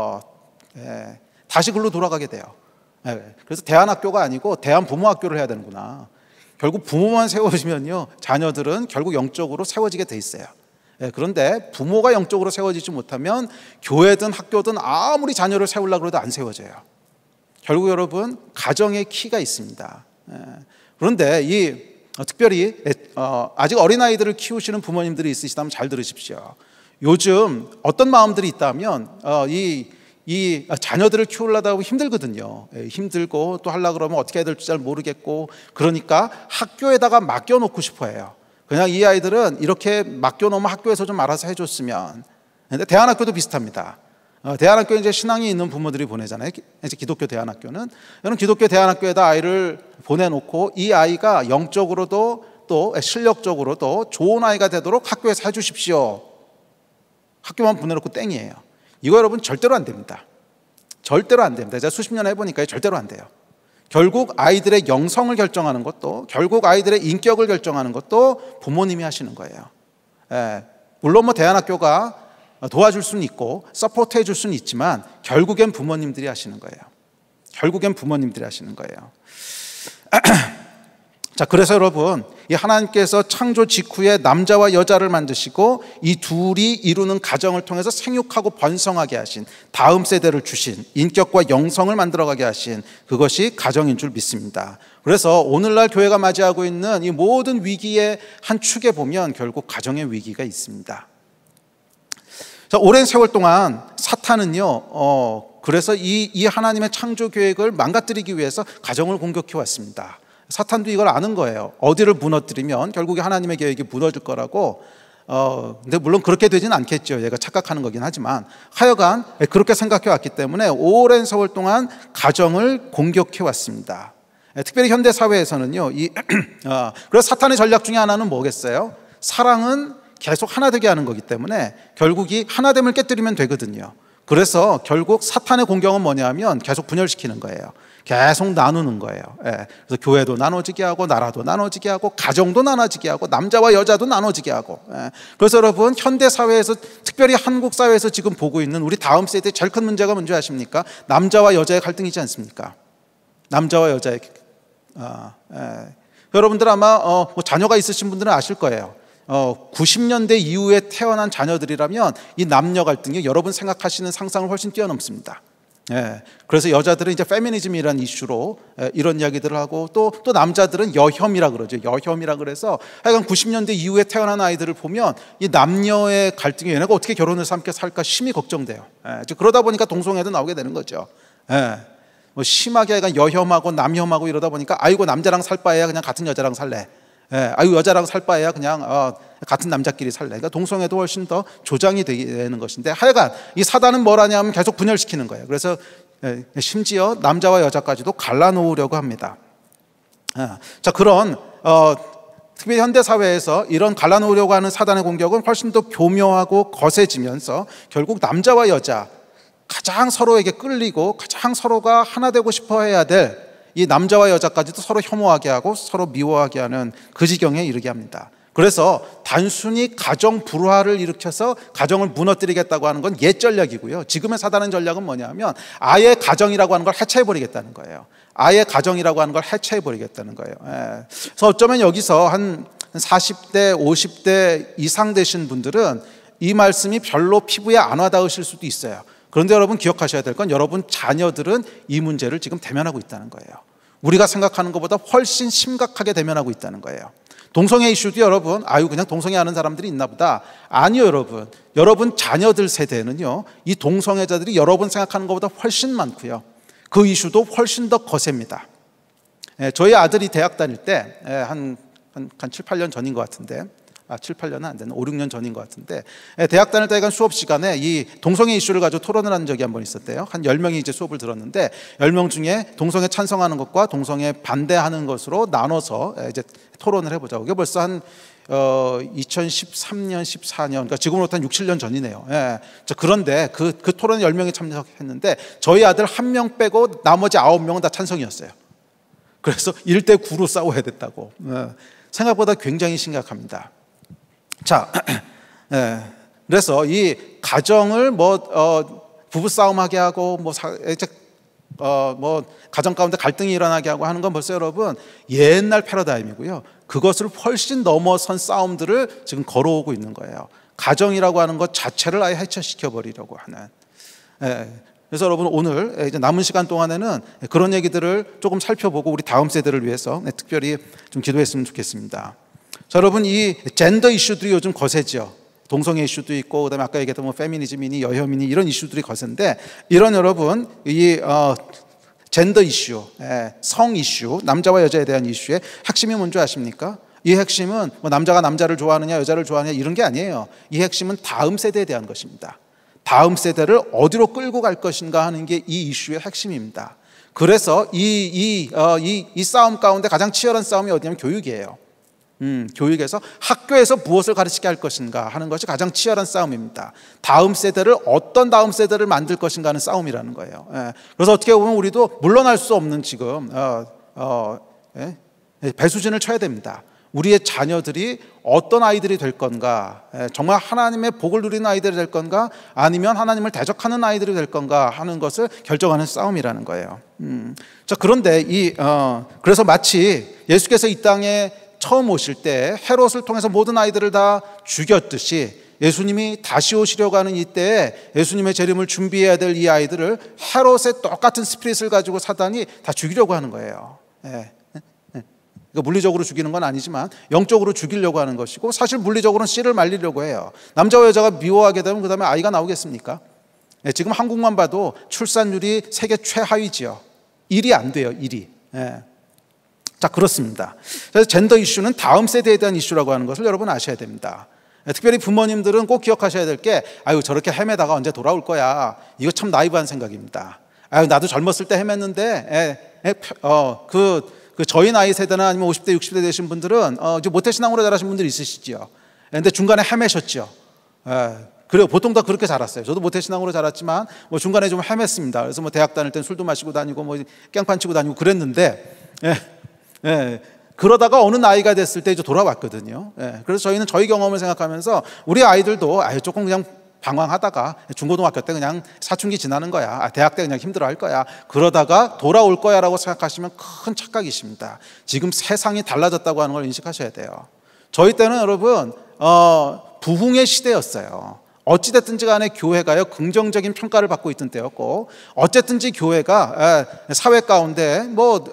다시 글로 돌아가게 돼요. 그래서 대안학교가 아니고 대안부모학교를 해야 되는구나. 결국 부모만 세워지면요 자녀들은 결국 영적으로 세워지게 돼 있어요. 그런데 부모가 영적으로 세워지지 못하면 교회든 학교든 아무리 자녀를 세우려고 해도 안 세워져요. 결국 여러분 가정의 키가 있습니다. 그런데 특별히 아직 어린아이들을 키우시는 부모님들이 있으시다면 잘 들으십시오. 요즘 어떤 마음들이 있다면 이 자녀들을 키우려다 힘들거든요. 힘들고 또 하려고 그러면 어떻게 해야 될지 잘 모르겠고, 그러니까 학교에다가 맡겨놓고 싶어 해요. 그냥 이 아이들은 이렇게 맡겨놓으면 학교에서 좀 알아서 해줬으면. 근데 대안학교도 비슷합니다. 대안학교에 이제 신앙이 있는 부모들이 보내잖아요. 이제 기독교 대안학교는. 여러분, 기독교 대안학교에다 아이를 보내놓고 이 아이가 영적으로도 또 실력적으로도 좋은 아이가 되도록 학교에서 해주십시오. 학교만 보내놓고 땡이에요. 이거 여러분 절대로 안 됩니다. 절대로 안 됩니다. 제가 수십 년 해보니까 절대로 안 돼요. 결국 아이들의 영성을 결정하는 것도, 결국 아이들의 인격을 결정하는 것도 부모님이 하시는 거예요. 물론 대안학교가 도와줄 수는 있고 서포트 해줄 수는 있지만 결국엔 부모님들이 하시는 거예요. 결국엔 부모님들이 하시는 거예요. 자, 그래서 여러분, 이 하나님께서 창조 직후에 남자와 여자를 만드시고 이 둘이 이루는 가정을 통해서 생육하고 번성하게 하신, 다음 세대를 주신, 인격과 영성을 만들어가게 하신 그것이 가정인 줄 믿습니다. 그래서 오늘날 교회가 맞이하고 있는 이 모든 위기의 한 축에 보면 결국 가정의 위기가 있습니다. 자, 오랜 세월 동안 사탄은요, 그래서 이 하나님의 창조 계획을 망가뜨리기 위해서 가정을 공격해 왔습니다. 사탄도 이걸 아는 거예요. 어디를 무너뜨리면 결국에 하나님의 계획이 무너질 거라고. 근데 물론 그렇게 되지는 않겠죠. 얘가 착각하는 거긴 하지만 하여간 그렇게 생각해 왔기 때문에 오랜 세월 동안 가정을 공격해 왔습니다. 특별히 현대 사회에서는요, 그래서 사탄의 전략 중에 하나는 뭐겠어요? 사랑은 계속 하나 되게 하는 거기 때문에 결국 이 하나됨을 깨뜨리면 되거든요. 그래서 결국 사탄의 공격은 뭐냐면 계속 분열시키는 거예요. 계속 나누는 거예요. 그래서 교회도 나눠지게 하고, 나라도 나눠지게 하고, 가정도 나눠지게 하고, 남자와 여자도 나눠지게 하고. 그래서 여러분, 현대 사회에서, 특별히 한국 사회에서 지금 보고 있는 우리 다음 세대의 제일 큰 문제가 뭔지 아십니까? 남자와 여자의 갈등이지 않습니까? 남자와 여자의 여러분들 아마 자녀가 있으신 분들은 아실 거예요. 90년대 이후에 태어난 자녀들이라면 이 남녀 갈등이 여러분 생각하시는 상상을 훨씬 뛰어넘습니다. 그래서 여자들은 이제 페미니즘이라는 이슈로 이런 이야기들을 하고, 또 남자들은 여혐이라 그러죠. 여혐이라 그래서 하여간 90년대 이후에 태어난 아이들을 보면 이 남녀의 갈등이 얘네가 어떻게 결혼해서 함께 살까 심히 걱정돼요. 그러다 보니까 동성애도 나오게 되는 거죠. 심하게 여혐하고 남혐하고 이러다 보니까 아이고 남자랑 살 바에야 그냥 같은 여자랑 살래. 아유 여자랑 살 바에야 그냥 같은 남자끼리 살래. 그러니까 동성애도 훨씬 더 조장이 되는 것인데, 하여간 이 사단은 뭘 하냐면 계속 분열시키는 거예요. 그래서 심지어 남자와 여자까지도 갈라놓으려고 합니다. 자, 그런 특히 현대 사회에서 이런 갈라놓으려고 하는 사단의 공격은 훨씬 더 교묘하고 거세지면서 결국 남자와 여자, 가장 서로에게 끌리고 가장 서로가 하나 되고 싶어 해야 될 이 남자와 여자까지도 서로 혐오하게 하고 서로 미워하게 하는 그 지경에 이르게 합니다. 그래서 단순히 가정 불화를 일으켜서 가정을 무너뜨리겠다고 하는 건 옛 전략이고요. 지금의 사단의 전략은 뭐냐면 아예 가정이라고 하는 걸 해체해버리겠다는 거예요. 아예 가정이라고 하는 걸 해체해버리겠다는 거예요. 그래서 어쩌면 여기서 한 40대, 50대 이상 되신 분들은 이 말씀이 별로 피부에 안 와닿으실 수도 있어요. 그런데 여러분 기억하셔야 될 건 여러분 자녀들은 이 문제를 지금 대면하고 있다는 거예요. 우리가 생각하는 것보다 훨씬 심각하게 대면하고 있다는 거예요. 동성애 이슈도 여러분, 그냥 동성애 하는 사람들이 있나 보다. 아니요, 여러분. 여러분 자녀들 세대는요, 이 동성애자들이 여러분 생각하는 것보다 훨씬 많고요. 그 이슈도 훨씬 더 거셉니다. 저희 아들이 대학 다닐 때, 한 7, 8년 전인 것 같은데, 7, 8년은 안 되는 5, 6년 전인 것 같은데, 대학 다닐 때 수업 시간에 이 동성애 이슈를 가지고 토론을 한 적이 한 번 있었대요. 한 10명이 이제 수업을 들었는데 10명 중에 동성애 찬성하는 것과 동성애 반대하는 것으로 나눠서 이제 토론을 해보자고. 이게 벌써 한 2013년, 14년, 그러니까 지금으로부터 한 6, 7년 전이네요. 그런데 그 토론에 10명이 참석했는데 저희 아들 1명 빼고 나머지 9명은 다 찬성이었어요. 그래서 1대 9로 싸워야 됐다고. 생각보다 굉장히 심각합니다. 자, 그래서 이 가정을 부부 싸움하게 하고 가정 가운데 갈등이 일어나게 하고 하는 건 벌써 여러분 옛날 패러다임이고요. 그것을 훨씬 넘어선 싸움들을 지금 걸어오고 있는 거예요. 가정이라고 하는 것 자체를 아예 해체시켜 버리려고 하는. 그래서 여러분 오늘 이제 남은 시간 동안에는 그런 얘기들을 조금 살펴보고 우리 다음 세대를 위해서 특별히 좀 기도했으면 좋겠습니다. 자, 여러분 이 젠더 이슈들이 요즘 거세죠. 동성애 이슈도 있고 그다음에 아까 얘기했던 페미니즘이니 여혐이니 이런 이슈들이 거센데 이런 여러분 이 젠더 이슈, 성 이슈, 남자와 여자에 대한 이슈의 핵심이 뭔지 아십니까? 이 핵심은 남자가 남자를 좋아하느냐 여자를 좋아하느냐 이런 게 아니에요. 이 핵심은 다음 세대에 대한 것입니다. 다음 세대를 어디로 끌고 갈 것인가 하는 게 이 이슈의 핵심입니다. 그래서 이 싸움 가운데 가장 치열한 싸움이 어디냐면 교육이에요. 교육에서 학교에서 무엇을 가르치게 할 것인가 하는 것이 가장 치열한 싸움입니다. 다음 세대를 어떤 다음 세대를 만들 것인가 하는 싸움이라는 거예요. 그래서 어떻게 보면 우리도 물러날 수 없는 지금 배수진을 쳐야 됩니다. 우리의 자녀들이 어떤 아이들이 될 건가, 정말 하나님의 복을 누리는 아이들이 될 건가, 아니면 하나님을 대적하는 아이들이 될 건가 하는 것을 결정하는 싸움이라는 거예요. 자, 그런데 그래서 마치 예수께서 이 땅에 처음 오실 때 헤롯을 통해서 모든 아이들을 다 죽였듯이 예수님이 다시 오시려고 하는 이때에 예수님의 재림을 준비해야 될 이 아이들을 헤롯의 똑같은 스피릿을 가지고 사단이 다 죽이려고 하는 거예요. 물리적으로 죽이는 건 아니지만 영적으로 죽이려고 하는 것이고 사실 물리적으로는 씨를 말리려고 해요. 남자와 여자가 미워하게 되면 그 다음에 아이가 나오겠습니까? 지금 한국만 봐도 출산율이 세계 최하위지요. 1이 안 돼요. 1이. 자, 그렇습니다. 그래서 젠더 이슈는 다음 세대에 대한 이슈라고 하는 것을 여러분 아셔야 됩니다. 특별히 부모님들은 꼭 기억하셔야 될 게 저렇게 헤매다가 언제 돌아올 거야. 이거 참 나이브한 생각입니다. 나도 젊었을 때 헤맸는데 저희 나이 세대나 아니면 50대 60대 되신 분들은 모태신앙으로 자라신 분들이 있으시죠. 그런데 중간에 헤매셨죠. 그래요. 보통 다 그렇게 자랐어요. 저도 모태신앙으로 자랐지만 중간에 좀 헤맸습니다. 그래서 대학 다닐 땐 술도 마시고 다니고 깽판 치고 다니고 그랬는데 그러다가 어느 나이가 됐을 때 이제 돌아왔거든요. 그래서 저희는 저희 경험을 생각하면서 우리 아이들도 조금 그냥 방황하다가 중고등학교 때 그냥 사춘기 지나는 거야. 대학 때 그냥 힘들어 할 거야. 그러다가 돌아올 거야 라고 생각하시면 큰 착각이십니다. 지금 세상이 달라졌다고 하는 걸 인식하셔야 돼요. 저희 때는 여러분 부흥의 시대였어요. 어찌됐든지 간에 교회가요 긍정적인 평가를 받고 있던 때였고 어쨌든지 교회가 사회 가운데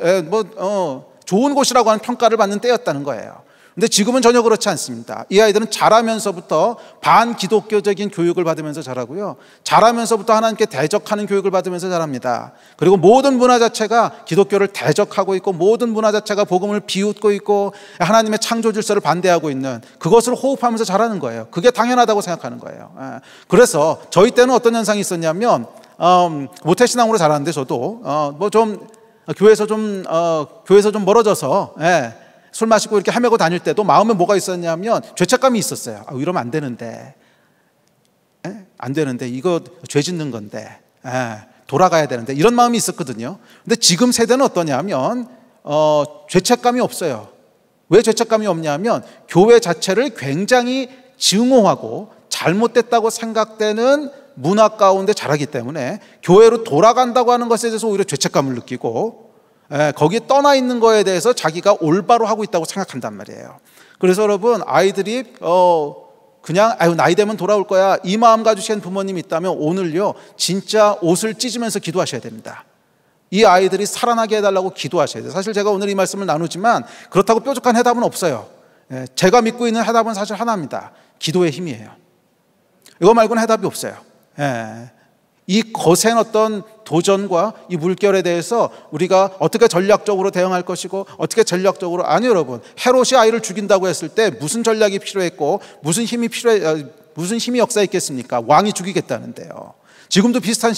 좋은 곳이라고 하는 평가를 받는 때였다는 거예요. 근데 지금은 전혀 그렇지 않습니다. 이 아이들은 자라면서부터 반기독교적인 교육을 받으면서 자라고요. 자라면서부터 하나님께 대적하는 교육을 받으면서 자랍니다. 그리고 모든 문화 자체가 기독교를 대적하고 있고 모든 문화 자체가 복음을 비웃고 있고 하나님의 창조 질서를 반대하고 있는 그것을 호흡하면서 자라는 거예요. 그게 당연하다고 생각하는 거예요. 그래서 저희 때는 어떤 현상이 있었냐면 모태신앙으로 자랐는데 저도 교회에서 좀 멀어져서 술 마시고 이렇게 헤매고 다닐 때도 마음에 뭐가 있었냐면 죄책감이 있었어요. 이러면 안 되는데, 안 되는데 이거 죄 짓는 건데 돌아가야 되는데 이런 마음이 있었거든요. 근데 지금 세대는 어떠냐면 죄책감이 없어요. 왜 죄책감이 없냐면 교회 자체를 굉장히 증오하고 잘못됐다고 생각되는 문화 가운데 자라기 때문에 교회로 돌아간다고 하는 것에 대해서 오히려 죄책감을 느끼고 거기에 떠나 있는 거에 대해서 자기가 올바로 하고 있다고 생각한단 말이에요. 그래서 여러분 아이들이 그냥 나이 되면 돌아올 거야 이 마음 가지신 부모님이 있다면 오늘요 진짜 옷을 찢으면서 기도하셔야 됩니다. 이 아이들이 살아나게 해달라고 기도하셔야 돼요. 사실 제가 오늘 이 말씀을 나누지만 그렇다고 뾰족한 해답은 없어요. 제가 믿고 있는 해답은 사실 하나입니다. 기도의 힘이에요. 이거 말고는 해답이 없어요. 이 거센 어떤 도전과 이 물결에 대해서 우리가 어떻게 전략적으로 대응할 것이고 어떻게 전략적으로, 아니 여러분, 헤롯이 아이를 죽인다고 했을 때 무슨 전략이 필요했고 무슨 힘이 역사했겠습니까? 왕이 죽이겠다는데요. 지금도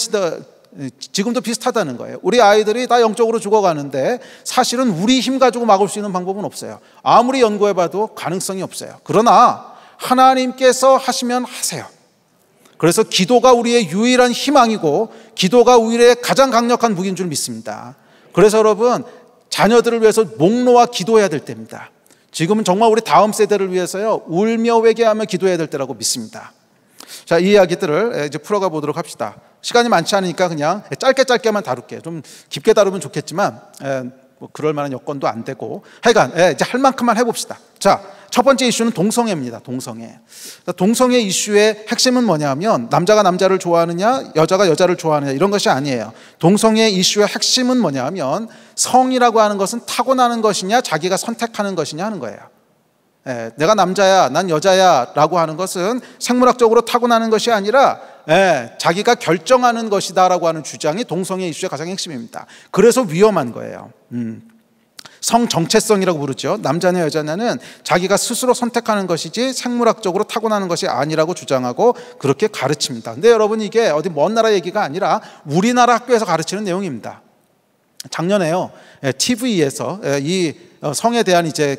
비슷하다는 거예요. 우리 아이들이 다 영적으로 죽어가는데 사실은 우리 힘 가지고 막을 수 있는 방법은 없어요. 아무리 연구해봐도 가능성이 없어요. 그러나 하나님께서 하시면 하세요. 그래서 기도가 우리의 유일한 희망이고 기도가 우리의 가장 강력한 무기인 줄 믿습니다. 그래서 여러분, 자녀들을 위해서 목놓아 기도해야 될 때입니다. 지금은 정말 우리 다음 세대를 위해서요, 울며 회개하며 기도해야 될 때라고 믿습니다. 자, 이 이야기들을 이제 풀어가 보도록 합시다. 시간이 많지 않으니까 그냥 짧게만 다룰게요. 좀 깊게 다루면 좋겠지만 뭐 그럴 만한 여건도 안 되고, 하여간 이제 할 만큼만 해봅시다. 자, 첫 번째 이슈는 동성애입니다. 동성애 이슈의 핵심은 뭐냐면 남자가 남자를 좋아하느냐 여자가 여자를 좋아하느냐 이런 것이 아니에요. 동성애 이슈의 핵심은 뭐냐면 성이라고 하는 것은 타고나는 것이냐 자기가 선택하는 것이냐 하는 거예요. 내가 남자야 난 여자야 라고 하는 것은 생물학적으로 타고나는 것이 아니라 자기가 결정하는 것이다 라고 하는 주장이 동성애 이슈의 가장 핵심입니다. 그래서 위험한 거예요. 성정체성이라고 부르죠. 남자냐 여자냐는 자기가 스스로 선택하는 것이지 생물학적으로 타고나는 것이 아니라고 주장하고 그렇게 가르칩니다. 근데 여러분, 이게 어디 먼 나라 얘기가 아니라 우리나라 학교에서 가르치는 내용입니다. 작년에요, TV에서 이 성에 대한 이제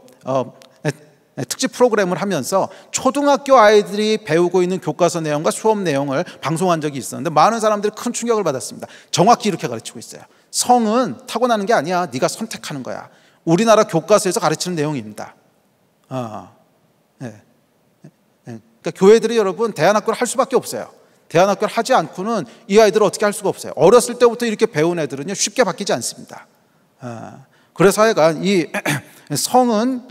특집 프로그램을 하면서 초등학교 아이들이 배우고 있는 교과서 내용과 수업 내용을 방송한 적이 있었는데 많은 사람들이 큰 충격을 받았습니다. 정확히 이렇게 가르치고 있어요. 성은 타고나는 게 아니야. 네가 선택하는 거야. 우리나라 교과서에서 가르치는 내용입니다. 그러니까 교회들이 여러분 대안학교를 할 수밖에 없어요. 대안학교를 하지 않고는 이 아이들을 어떻게 할 수가 없어요. 어렸을 때부터 이렇게 배운 애들은요 쉽게 바뀌지 않습니다. 그래서 하여간 이 성은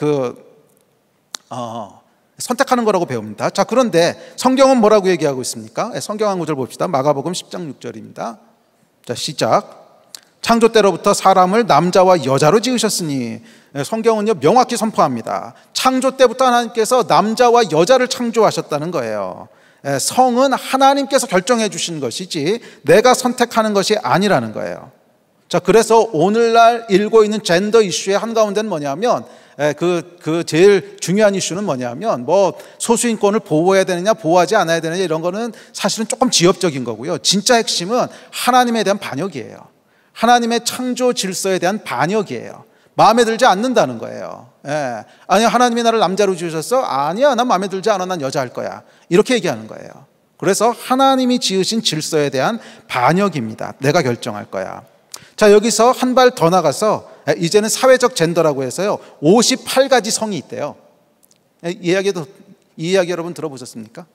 선택하는 거라고 배웁니다. 자, 그런데 성경은 뭐라고 얘기하고 있습니까? 성경 한 구절 봅시다. 마가복음 10장 6절입니다. 자, 시작. 창조 때로부터 사람을 남자와 여자로 지으셨으니, 성경은요 명확히 선포합니다. 창조 때부터 하나님께서 남자와 여자를 창조하셨다는 거예요. 성은 하나님께서 결정해 주신 것이지 내가 선택하는 것이 아니라는 거예요. 자, 그래서 오늘날 일고 있는 젠더 이슈의 한가운데는 뭐냐면 그 제일 중요한 이슈는 뭐냐면 뭐 소수인권을 보호해야 되느냐 보호하지 않아야 되느냐 이런 거는 사실은 조금 지엽적인 거고요. 진짜 핵심은 하나님에 대한 반역이에요. 하나님의 창조 질서에 대한 반역이에요. 마음에 들지 않는다는 거예요. 아니야, 하나님이 나를 남자로 지으셨어? 아니야, 난 마음에 들지 않아. 난 여자 할 거야. 이렇게 얘기하는 거예요. 그래서 하나님이 지으신 질서에 대한 반역입니다. 내가 결정할 거야. 자, 여기서 한 발 더 나가서 이제는 사회적 젠더라고 해서요 58가지 성이 있대요. 이 이야기 여러분 들어보셨습니까?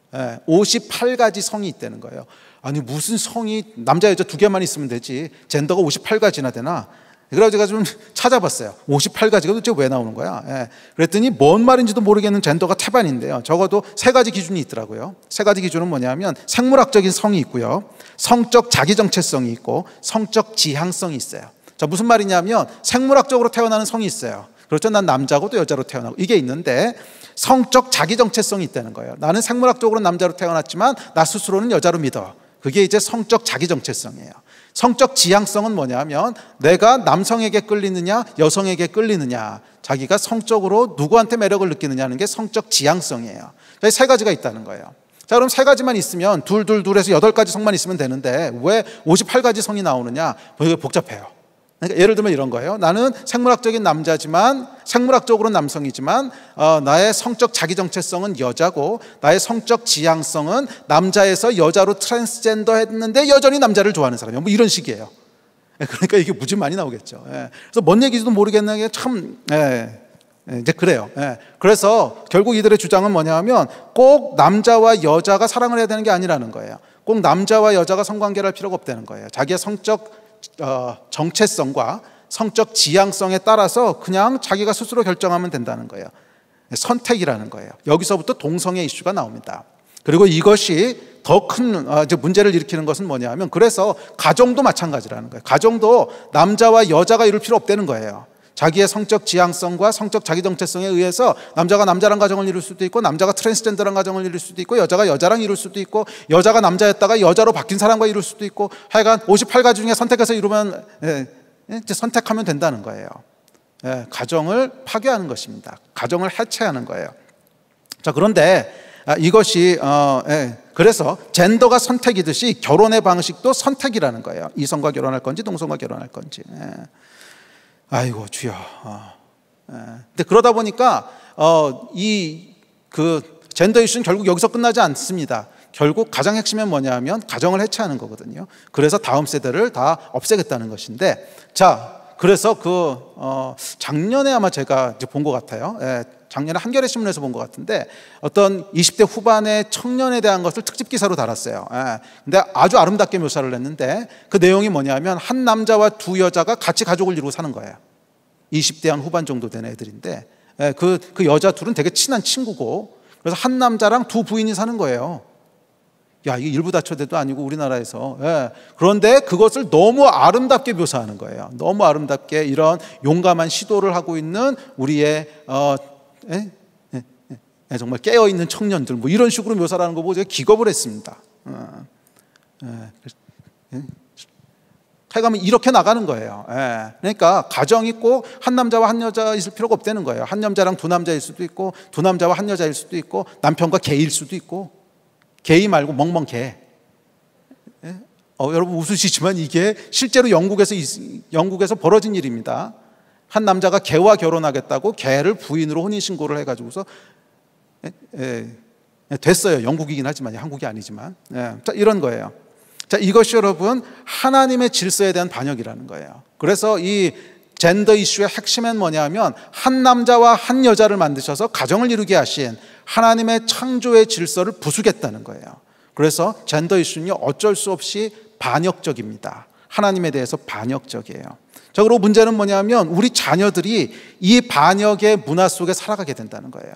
58가지 성이 있다는 거예요. 아니, 무슨 성이 남자 여자 두 개만 있으면 되지 젠더가 58가지나 되나? 그래서 제가 좀 찾아봤어요. 58가지가 도대체 왜 나오는 거야? 그랬더니 뭔 말인지도 모르겠는 젠더가 태반인데요. 적어도 세 가지 기준이 있더라고요. 세 가지 기준은 뭐냐면 생물학적인 성이 있고요, 성적 자기정체성이 있고 성적 지향성이 있어요. 자, 무슨 말이냐면 생물학적으로 태어나는 성이 있어요. 그렇죠. 난 남자고 또 여자로 태어나고 이게 있는데 성적 자기정체성이 있다는 거예요. 나는 생물학적으로 남자로 태어났지만 나 스스로는 여자로 믿어. 그게 이제 성적 자기정체성이에요. 성적 지향성은 뭐냐면 내가 남성에게 끌리느냐 여성에게 끌리느냐, 자기가 성적으로 누구한테 매력을 느끼느냐 하는 게 성적 지향성이에요. 세 가지가 있다는 거예요. 자, 그럼 세 가지만 있으면 둘에서 8가지 성만 있으면 되는데 왜 58가지 성이 나오느냐? 이게 복잡해요. 그러니까 예를 들면 이런 거예요. 나는 생물학적인 남자지만 생물학적으로는 남성이지만 나의 성적 자기정체성은 여자고 나의 성적 지향성은 남자에서 여자로 트랜스젠더 했는데 여전히 남자를 좋아하는 사람이에요. 뭐 이런 식이에요. 그러니까 이게 무지 많이 나오겠죠. 그래서 뭔 얘기인지도 모르겠는 게 참 이제 그래요. 그래서 결국 이들의 주장은 뭐냐면 꼭 남자와 여자가 사랑을 해야 되는 게 아니라는 거예요. 꼭 남자와 여자가 성관계를 할 필요가 없다는 거예요. 자기의 성적 정체성과 성적 지향성에 따라서 그냥 자기가 스스로 결정하면 된다는 거예요. 선택이라는 거예요. 여기서부터 동성애 이슈가 나옵니다. 그리고 이것이 더 큰 문제를 일으키는 것은 뭐냐면 그래서 가정도 마찬가지라는 거예요. 가정도 남자와 여자가 이룰 필요 없다는 거예요. 자기의 성적 지향성과 성적 자기 정체성에 의해서 남자가 남자랑 가정을 이룰 수도 있고, 남자가 트랜스젠더랑 가정을 이룰 수도 있고, 여자가 여자랑 이룰 수도 있고, 여자가 남자였다가 여자로 바뀐 사람과 이룰 수도 있고, 하여간 58가지 중에 선택해서 이루면 이제 선택하면 된다는 거예요. 가정을 파괴하는 것입니다. 가정을 해체하는 거예요. 자, 그런데 이것이 그래서 젠더가 선택이듯이 결혼의 방식도 선택이라는 거예요. 이성과 결혼할 건지 동성과 결혼할 건지. 아이고 주여. 근데 그러다 보니까 그 젠더 이슈는 결국 여기서 끝나지 않습니다. 결국 가장 핵심은 뭐냐면 가정을 해체하는 거거든요. 그래서 다음 세대를 다 없애겠다는 것인데, 자, 그래서 작년에 아마 제가 이제 본 것 같아요. 작년에 한겨레 신문에서 본 것 같은데, 어떤 20대 후반의 청년에 대한 것을 특집 기사로 달았어요. 근데 아주 아름답게 묘사를 했는데, 그 내용이 뭐냐면 한 남자와 두 여자가 같이 가족을 이루고 사는 거예요. 20대 한 후반 정도 된 애들인데, 그 여자 둘은 되게 친한 친구고, 그래서 한 남자랑 두 부인이 사는 거예요. 야, 이게 일부 다처제도 아니고 우리나라에서. 그런데 그것을 너무 아름답게 묘사하는 거예요. 너무 아름답게 이런 용감한 시도를 하고 있는 우리의 정말 깨어있는 청년들, 뭐 이런 식으로 묘사를 하는 거 보고 제가 기겁을 했습니다. 해가면 이렇게 나가는 거예요. 그러니까 가정이 꼭 한 남자와 한 여자 있을 필요가 없다는 거예요. 한 남자랑 두 남자일 수도 있고, 두 남자와 한 여자일 수도 있고, 남편과 개일 수도 있고, 게이 말고 멍멍개. 여러분 웃으시지만 이게 실제로 영국에서 벌어진 일입니다. 한 남자가 개와 결혼하겠다고 개를 부인으로 혼인신고를 해가지고서 됐어요. 영국이긴 하지만, 한국이 아니지만. 자, 이런 거예요. 자, 이것이 여러분 하나님의 질서에 대한 반역이라는 거예요. 그래서 이 젠더 이슈의 핵심은 뭐냐면 한 남자와 한 여자를 만드셔서 가정을 이루게 하신 하나님의 창조의 질서를 부수겠다는 거예요. 그래서 젠더 이슈는 어쩔 수 없이 반역적입니다. 하나님에 대해서 반역적이에요. 자, 그리고 문제는 뭐냐면 우리 자녀들이 이 반역의 문화 속에 살아가게 된다는 거예요.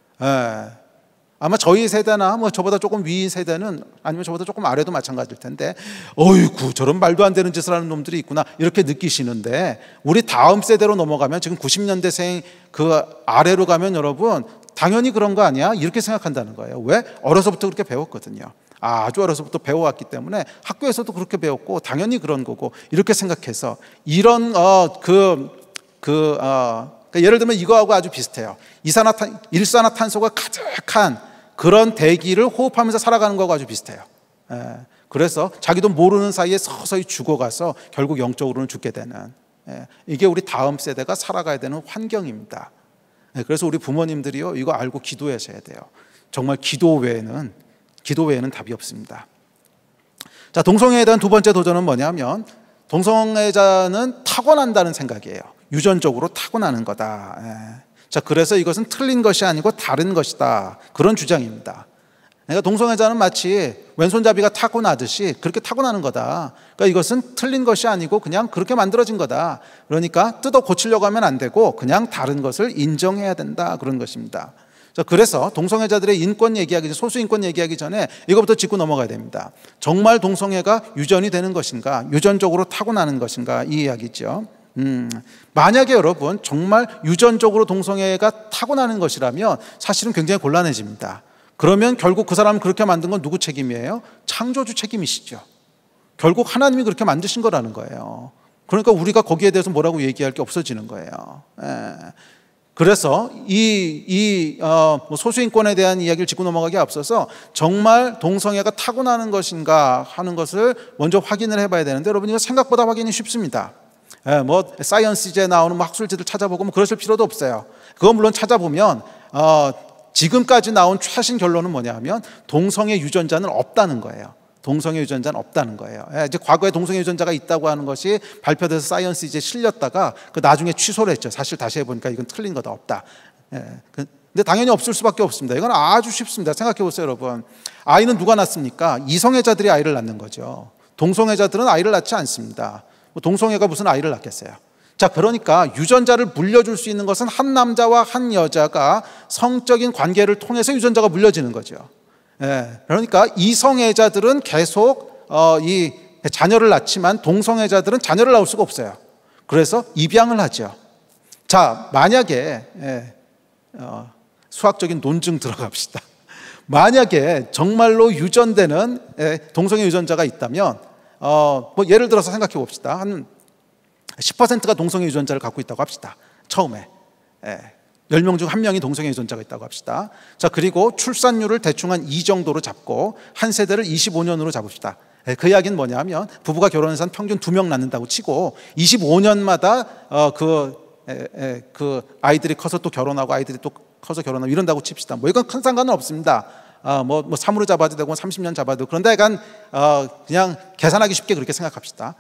아마 저희 세대나 뭐 저보다 조금 위인 세대는, 아니면 저보다 조금 아래도 마찬가지일 텐데, 어이구 저런 말도 안 되는 짓을 하는 놈들이 있구나 이렇게 느끼시는데, 우리 다음 세대로 넘어가면 지금 90년대생 그 아래로 가면 여러분 당연히 그런 거 아니야? 이렇게 생각한다는 거예요. 왜? 어려서부터 그렇게 배웠거든요. 아주 어려서부터 배워왔기 때문에 학교에서도 그렇게 배웠고 당연히 그런 거고, 이렇게 생각해서 이런 예를 들면 이거하고 아주 비슷해요. 일산화탄소가 가득한 그런 대기를 호흡하면서 살아가는 거하고 아주 비슷해요. 그래서 자기도 모르는 사이에 서서히 죽어가서 결국 영적으로는 죽게 되는, 이게 우리 다음 세대가 살아가야 되는 환경입니다. 그래서 우리 부모님들이요, 이거 알고 기도하셔야 돼요. 정말 기도 외에는 답이 없습니다. 자, 동성애에 대한 두 번째 도전은 뭐냐면, 동성애자는 타고난다는 생각이에요. 유전적으로 타고나는 거다. 자, 그래서 이것은 틀린 것이 아니고 다른 것이다, 그런 주장입니다. 그러니까 동성애자는 마치 왼손잡이가 타고나듯이 그렇게 타고나는 거다. 그러니까 이것은 틀린 것이 아니고 그냥 그렇게 만들어진 거다. 그러니까 뜯어 고치려고 하면 안 되고 그냥 다른 것을 인정해야 된다, 그런 것입니다. 자, 그래서 동성애자들의 인권 얘기하기, 소수 인권 얘기하기 전에 이거부터 짚고 넘어가야 됩니다. 정말 동성애가 유전이 되는 것인가, 유전적으로 타고나는 것인가, 이 이야기죠. 만약에 여러분 정말 유전적으로 동성애가 타고나는 것이라면 사실은 굉장히 곤란해집니다. 그러면 결국 그 사람을 그렇게 만든 건 누구 책임이에요? 창조주 책임이시죠. 결국 하나님이 그렇게 만드신 거라는 거예요. 그러니까 우리가 거기에 대해서 뭐라고 얘기할 게 없어지는 거예요. 그래서 소수인권에 대한 이야기를 짚고 넘어가기 앞서서 정말 동성애가 타고나는 것인가 하는 것을 먼저 확인을 해봐야 되는데, 여러분 이거 생각보다 확인이 쉽습니다. 뭐 사이언스지에 나오는 뭐 학술지들 찾아보고 뭐 그러실 필요도 없어요. 그건 물론 찾아보면 지금까지 나온 최신 결론은 뭐냐면 동성애 유전자는 없다는 거예요. 동성애 유전자는 없다는 거예요. 이제 과거에 동성애 유전자가 있다고 하는 것이 발표돼서 사이언스지에 실렸다가 그 나중에 취소를 했죠. 사실 다시 해보니까 이건 틀린 거다, 없다. 근데 당연히 없을 수밖에 없습니다. 이건 아주 쉽습니다. 생각해 보세요, 여러분. 아이는 누가 낳습니까? 이성애자들이 아이를 낳는 거죠. 동성애자들은 아이를 낳지 않습니다. 동성애가 무슨 아이를 낳겠어요? 자, 그러니까 유전자를 물려줄 수 있는 것은 한 남자와 한 여자가 성적인 관계를 통해서 유전자가 물려지는 거죠. 그러니까 이성애자들은 계속 이 자녀를 낳지만 동성애자들은 자녀를 낳을 수가 없어요. 그래서 입양을 하죠. 자, 만약에 수학적인 논증 들어갑시다. 만약에 정말로 유전되는 동성애 유전자가 있다면 뭐 예를 들어서 생각해 봅시다. 한 10%가 동성애 유전자를 갖고 있다고 합시다. 처음에 10명 중 1명이 동성애 유전자가 있다고 합시다. 자, 그리고 출산율을 대충 한 2 정도로 잡고 한 세대를 25년으로 잡읍시다. 그 이야기는 뭐냐면 부부가 결혼해서 한 평균 2명 낳는다고 치고 25년마다 그 아이들이 커서 또 결혼하고 아이들이 또 커서 결혼하고 이런다고 칩시다. 뭐 이건 큰 상관은 없습니다. 뭐 3으로 잡아도 되고 30년 잡아도. 그런데 약간 그냥 계산하기 쉽게 그렇게 생각합시다.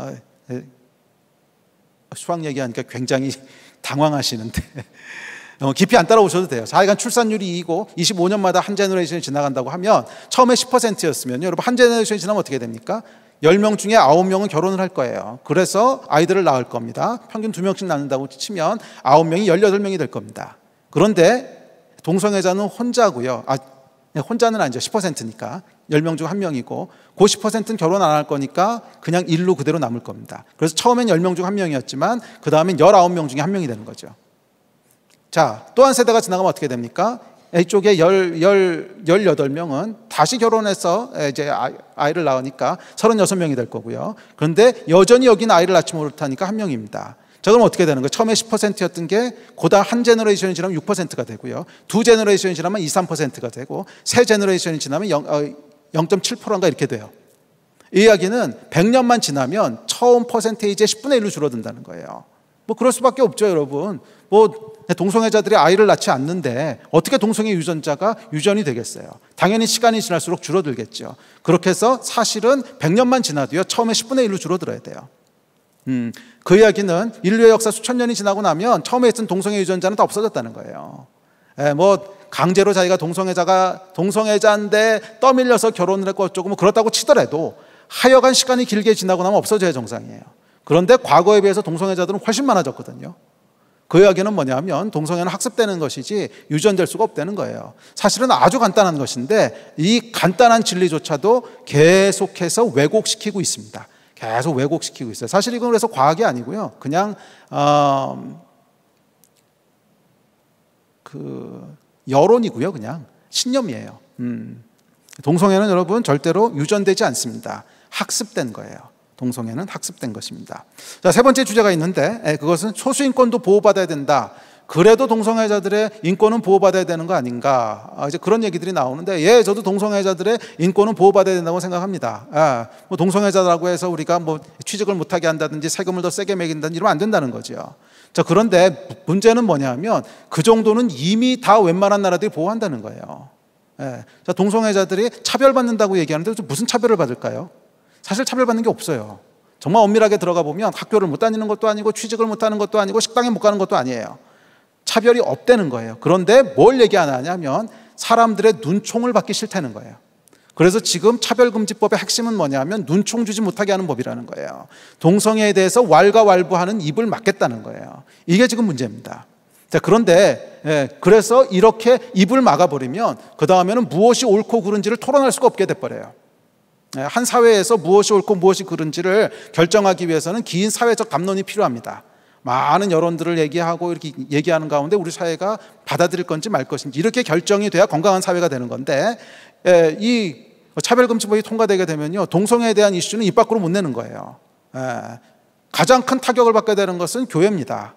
수학 얘기하니까 굉장히 당황하시는데 깊이 안 따라오셔도 돼요. 자기가 출산율이 2고 25년마다 한 제너레이션이 지나간다고 하면 처음에 10%였으면 여러분 한 제너레이션이 지나면 어떻게 됩니까? 10명 중에 9명은 결혼을 할 거예요. 그래서 아이들을 낳을 겁니다. 평균 2명씩 낳는다고 치면 9명이 18명이 될 겁니다. 그런데 동성애자는 혼자고요. 혼자는 아니죠. 10%니까 10명 중 1명이고 그 10%는 결혼 안 할 거니까 그냥 일로 그대로 남을 겁니다. 그래서 처음엔 10명 중 1명이었지만 그 다음엔 19명 중에 1명이 되는 거죠. 자, 또 한 세대가 지나가면 어떻게 됩니까? 이쪽에 18명은 다시 결혼해서 이제 아이를 낳으니까 36명이 될 거고요. 그런데 여전히 여기는 아이를 낳지 못하니까 1명입니다. 자, 그럼 어떻게 되는 거예요? 처음에 10%였던 게 고다 한 제너레이션이 지나면 6%가 되고요. 2 제너레이션이 지나면 2, 3%가 되고 3 제너레이션이 지나면 0.7%인가 이렇게 돼요. 이 이야기는 100년만 지나면 처음 퍼센테이지의 10분의 1로 줄어든다는 거예요. 뭐 그럴 수밖에 없죠, 여러분. 뭐 동성애자들이 아이를 낳지 않는데 어떻게 동성애 유전자가 유전이 되겠어요? 당연히 시간이 지날수록 줄어들겠죠. 그렇게 해서 사실은 100년만 지나도요, 처음에 10분의 1로 줄어들어야 돼요. 그 이야기는 인류의 역사 수천 년이 지나고 나면 처음에 있던 동성애 유전자는 다 없어졌다는 거예요. 뭐 강제로 자기가 동성애자인데 떠밀려서 결혼을 했고 어쩌고 뭐 그렇다고 치더라도 하여간 시간이 길게 지나고 나면 없어져야 정상이에요. 그런데 과거에 비해서 동성애자들은 훨씬 많아졌거든요. 그 이야기는 뭐냐면 동성애는 학습되는 것이지 유전될 수가 없다는 거예요. 사실은 아주 간단한 것인데 이 간단한 진리조차도 계속해서 왜곡시키고 있습니다. 계속 왜곡시키고 있어요. 사실 이건 그래서 과학이 아니고요. 그냥 여론이고요. 그냥 신념이에요. 동성애는 여러분 절대로 유전되지 않습니다. 학습된 거예요. 동성애는 학습된 것입니다. 자, 세 번째 주제가 있는데 그것은 소수인권도 보호받아야 된다. 그래도 동성애자들의 인권은 보호받아야 되는 거 아닌가? 이제 그런 얘기들이 나오는데, 저도 동성애자들의 인권은 보호받아야 된다고 생각합니다. 뭐 동성애자라고 해서 우리가 뭐 취직을 못하게 한다든지 세금을 더 세게 매긴다든지 이러면 안 된다는 거죠. 자, 그런데 문제는 뭐냐면 그 정도는 이미 다 웬만한 나라들이 보호한다는 거예요. 자, 동성애자들이 차별받는다고 얘기하는데 무슨 차별을 받을까요? 사실 차별받는 게 없어요. 정말 엄밀하게 들어가 보면 학교를 못 다니는 것도 아니고 취직을 못 하는 것도 아니고 식당에 못 가는 것도 아니에요. 차별이 없다는 거예요. 그런데 뭘 얘기 안 하냐면 사람들의 눈총을 받기 싫다는 거예요. 그래서 지금 차별금지법의 핵심은 뭐냐면 눈총 주지 못하게 하는 법이라는 거예요. 동성애에 대해서 왈가왈부하는 입을 막겠다는 거예요. 이게 지금 문제입니다. 자, 그런데 그래서 이렇게 입을 막아버리면 그 다음에는 무엇이 옳고 그른지를 토론할 수가 없게 돼버려요. 한 사회에서 무엇이 옳고 무엇이 그른지를 결정하기 위해서는 긴 사회적 담론이 필요합니다. 많은 여론들을 얘기하고 이렇게 얘기하는 가운데 우리 사회가 받아들일 건지 말 것인지 이렇게 결정이 돼야 건강한 사회가 되는 건데, 이 차별금지법이 통과되게 되면요, 동성애에 대한 이슈는 입 밖으로 못 내는 거예요. 가장 큰 타격을 받게 되는 것은 교회입니다.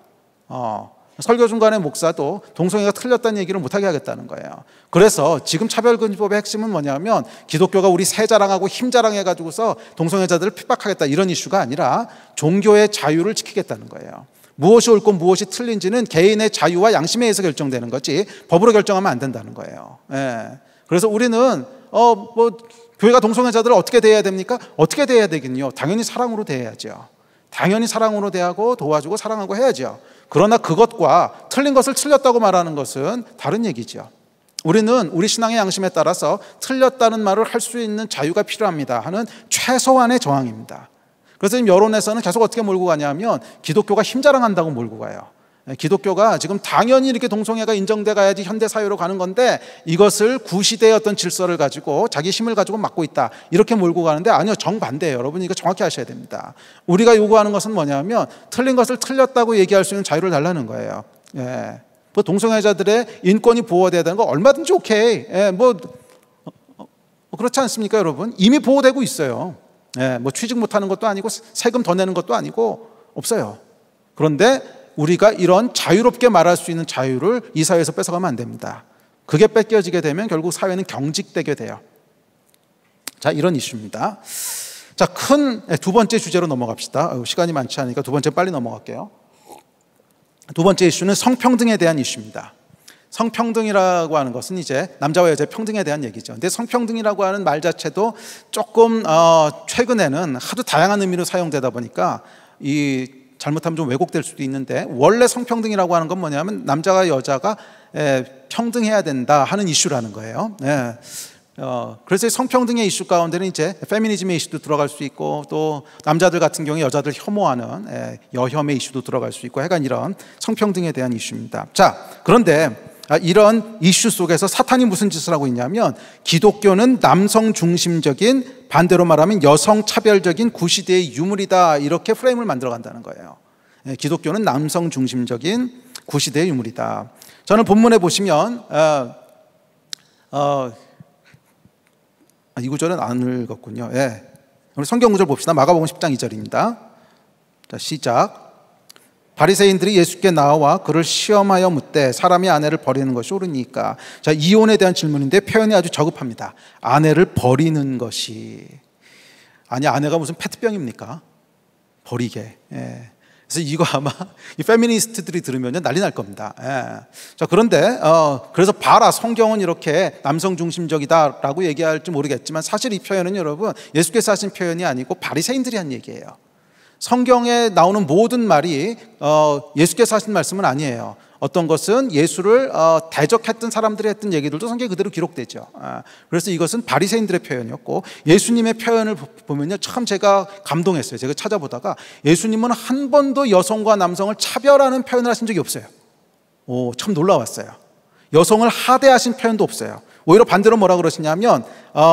설교 중간에 목사도 동성애가 틀렸다는 얘기를 못하게 하겠다는 거예요. 그래서 지금 차별금지법의 핵심은 뭐냐면 기독교가 우리 새 자랑하고 힘 자랑해가지고서 동성애자들을 핍박하겠다 이런 이슈가 아니라 종교의 자유를 지키겠다는 거예요. 무엇이 옳고 무엇이 틀린지는 개인의 자유와 양심에 의해서 결정되는 거지 법으로 결정하면 안 된다는 거예요. 그래서 우리는 뭐 교회가 동성애자들을 어떻게 대해야 됩니까? 어떻게 대해야 되긴요. 당연히 사랑으로 대해야죠. 당연히 사랑으로 대하고 도와주고 사랑하고 해야죠. 그러나 그것과 틀린 것을 틀렸다고 말하는 것은 다른 얘기죠. 우리는 우리 신앙의 양심에 따라서 틀렸다는 말을 할 수 있는 자유가 필요합니다 하는 최소한의 저항입니다. 그래서 지금 여론에서는 계속 어떻게 몰고 가냐면 기독교가 힘자랑한다고 몰고 가요. 기독교가 지금 당연히 이렇게 동성애가 인정돼 가야지 현대 사회로 가는 건데 이것을 구시대의 어떤 질서를 가지고 자기 힘을 가지고 막고 있다 이렇게 몰고 가는데 아니요, 정반대예요. 여러분 이거 정확히 아셔야 됩니다. 우리가 요구하는 것은 뭐냐면 틀린 것을 틀렸다고 얘기할 수 있는 자유를 달라는 거예요. 뭐 동성애자들의 인권이 보호돼야 되는 거 얼마든지 오케이. 그렇지 않습니까, 여러분? 이미 보호되고 있어요. 뭐 취직 못하는 것도 아니고 세금 더 내는 것도 아니고 없어요. 그런데 우리가 이런 자유롭게 말할 수 있는 자유를 이 사회에서 뺏어가면 안 됩니다. 그게 뺏겨지게 되면 결국 사회는 경직되게 돼요. 자, 이런 이슈입니다. 자, 큰 두 번째 주제로 넘어갑시다. 시간이 많지 않으니까 두 번째 빨리 넘어갈게요. 두 번째 이슈는 성평등에 대한 이슈입니다. 성평등이라고 하는 것은 이제 남자와 여자의 평등에 대한 얘기죠. 근데 성평등이라고 하는 말 자체도 조금 최근에는 하도 다양한 의미로 사용되다 보니까 잘못하면 좀 왜곡될 수도 있는데, 원래 성평등이라고 하는 건 뭐냐면 남자가 여자가 평등해야 된다 하는 이슈라는 거예요. 그래서 성평등의 이슈 가운데는 이제 페미니즘의 이슈도 들어갈 수 있고, 또 남자들 같은 경우에 여자들 혐오하는 여혐의 이슈도 들어갈 수 있고, 하여간 이런 성평등에 대한 이슈입니다. 자, 그런데 이런 이슈 속에서 사탄이 무슨 짓을 하고 있냐면, 기독교는 남성 중심적인, 반대로 말하면 여성 차별적인 구시대의 유물이다, 이렇게 프레임을 만들어 간다는 거예요. 기독교는 남성 중심적인 구시대의 유물이다. 저는 본문에 보시면 이 구절은 안 읽었군요. 우리 성경 구절 봅시다. 마가복음 10장 2절입니다. 자, 시작. 바리새인들이 예수께 나와 그를 시험하여 묻되 사람이 아내를 버리는 것이 옳으니까. 자, 이혼에 대한 질문인데 표현이 아주 저급합니다. 아내를 버리는 것이, 아니 아내가 무슨 페트병입니까? 버리게. 그래서 이거 아마 이 페미니스트들이 들으면 난리 날 겁니다. 자, 그런데 그래서 봐라, 성경은 이렇게 남성 중심적이다라고 얘기할지 모르겠지만, 사실 이 표현은 여러분 예수께서 하신 표현이 아니고 바리새인들이 한 얘기예요. 성경에 나오는 모든 말이 예수께서 하신 말씀은 아니에요. 어떤 것은 예수를 대적했던 사람들이 했던 얘기들도 성경에 그대로 기록되죠. 그래서 이것은 바리새인들의 표현이었고, 예수님의 표현을 보면요, 참 제가 감동했어요. 제가 찾아보다가 예수님은 한 번도 여성과 남성을 차별하는 표현을 하신 적이 없어요. 참 놀라웠어요. 여성을 하대하신 표현도 없어요. 오히려 반대로 뭐라 그러시냐면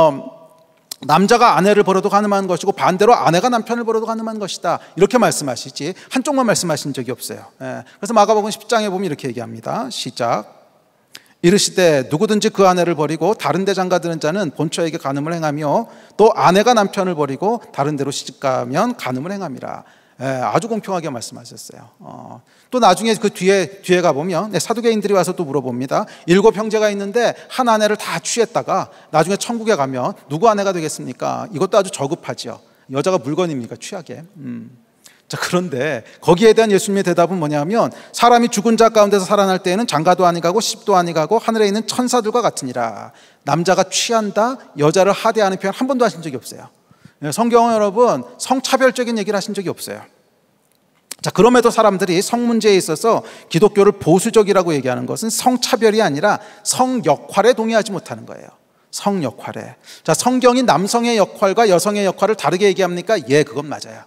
남자가 아내를 버려도 가늠한 것이고 반대로 아내가 남편을 버려도 가늠한 것이다, 이렇게 말씀하시지 한쪽만 말씀하신 적이 없어요. 그래서 마가복음 10장에 보면 이렇게 얘기합니다. 시작. 이르시되 누구든지 그 아내를 버리고 다른 데 장가드는 자는 본처에게 간음을 행하며 또 아내가 남편을 버리고 다른 데로 시집가면 간음을 행함이라. 아주 공평하게 말씀하셨어요. 또 나중에 그 뒤에 가보면 사두개인들이 와서 또 물어봅니다. 7 형제가 있는데 한 아내를 다 취했다가 나중에 천국에 가면 누구 아내가 되겠습니까? 이것도 아주 저급하죠. 여자가 물건입니까? 취하게. 자, 그런데 거기에 대한 예수님의 대답은 뭐냐면, 사람이 죽은 자 가운데서 살아날 때에는 장가도 아니 가고 시집도 아니 가고 하늘에 있는 천사들과 같으니라. 남자가 취한다, 여자를 하대하는 표현 한 번도 하신 적이 없어요. 성경은 여러분 성차별적인 얘기를 하신 적이 없어요. 자, 그럼에도 사람들이 성 문제에 있어서 기독교를 보수적이라고 얘기하는 것은 성차별이 아니라 성 역할에 동의하지 못하는 거예요. 성 역할에. 자, 성경이 남성의 역할과 여성의 역할을 다르게 얘기합니까? 예, 그건 맞아요.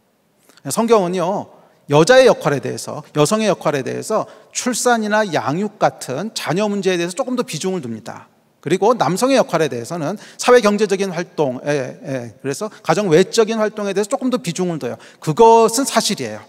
성경은요, 여자의 역할에 대해서, 여성의 역할에 대해서 출산이나 양육 같은 자녀 문제에 대해서 조금 더 비중을 둡니다. 그리고 남성의 역할에 대해서는 사회 경제적인 활동, 그래서 가정 외적인 활동에 대해서 조금 더 비중을 둬요. 그것은 사실이에요.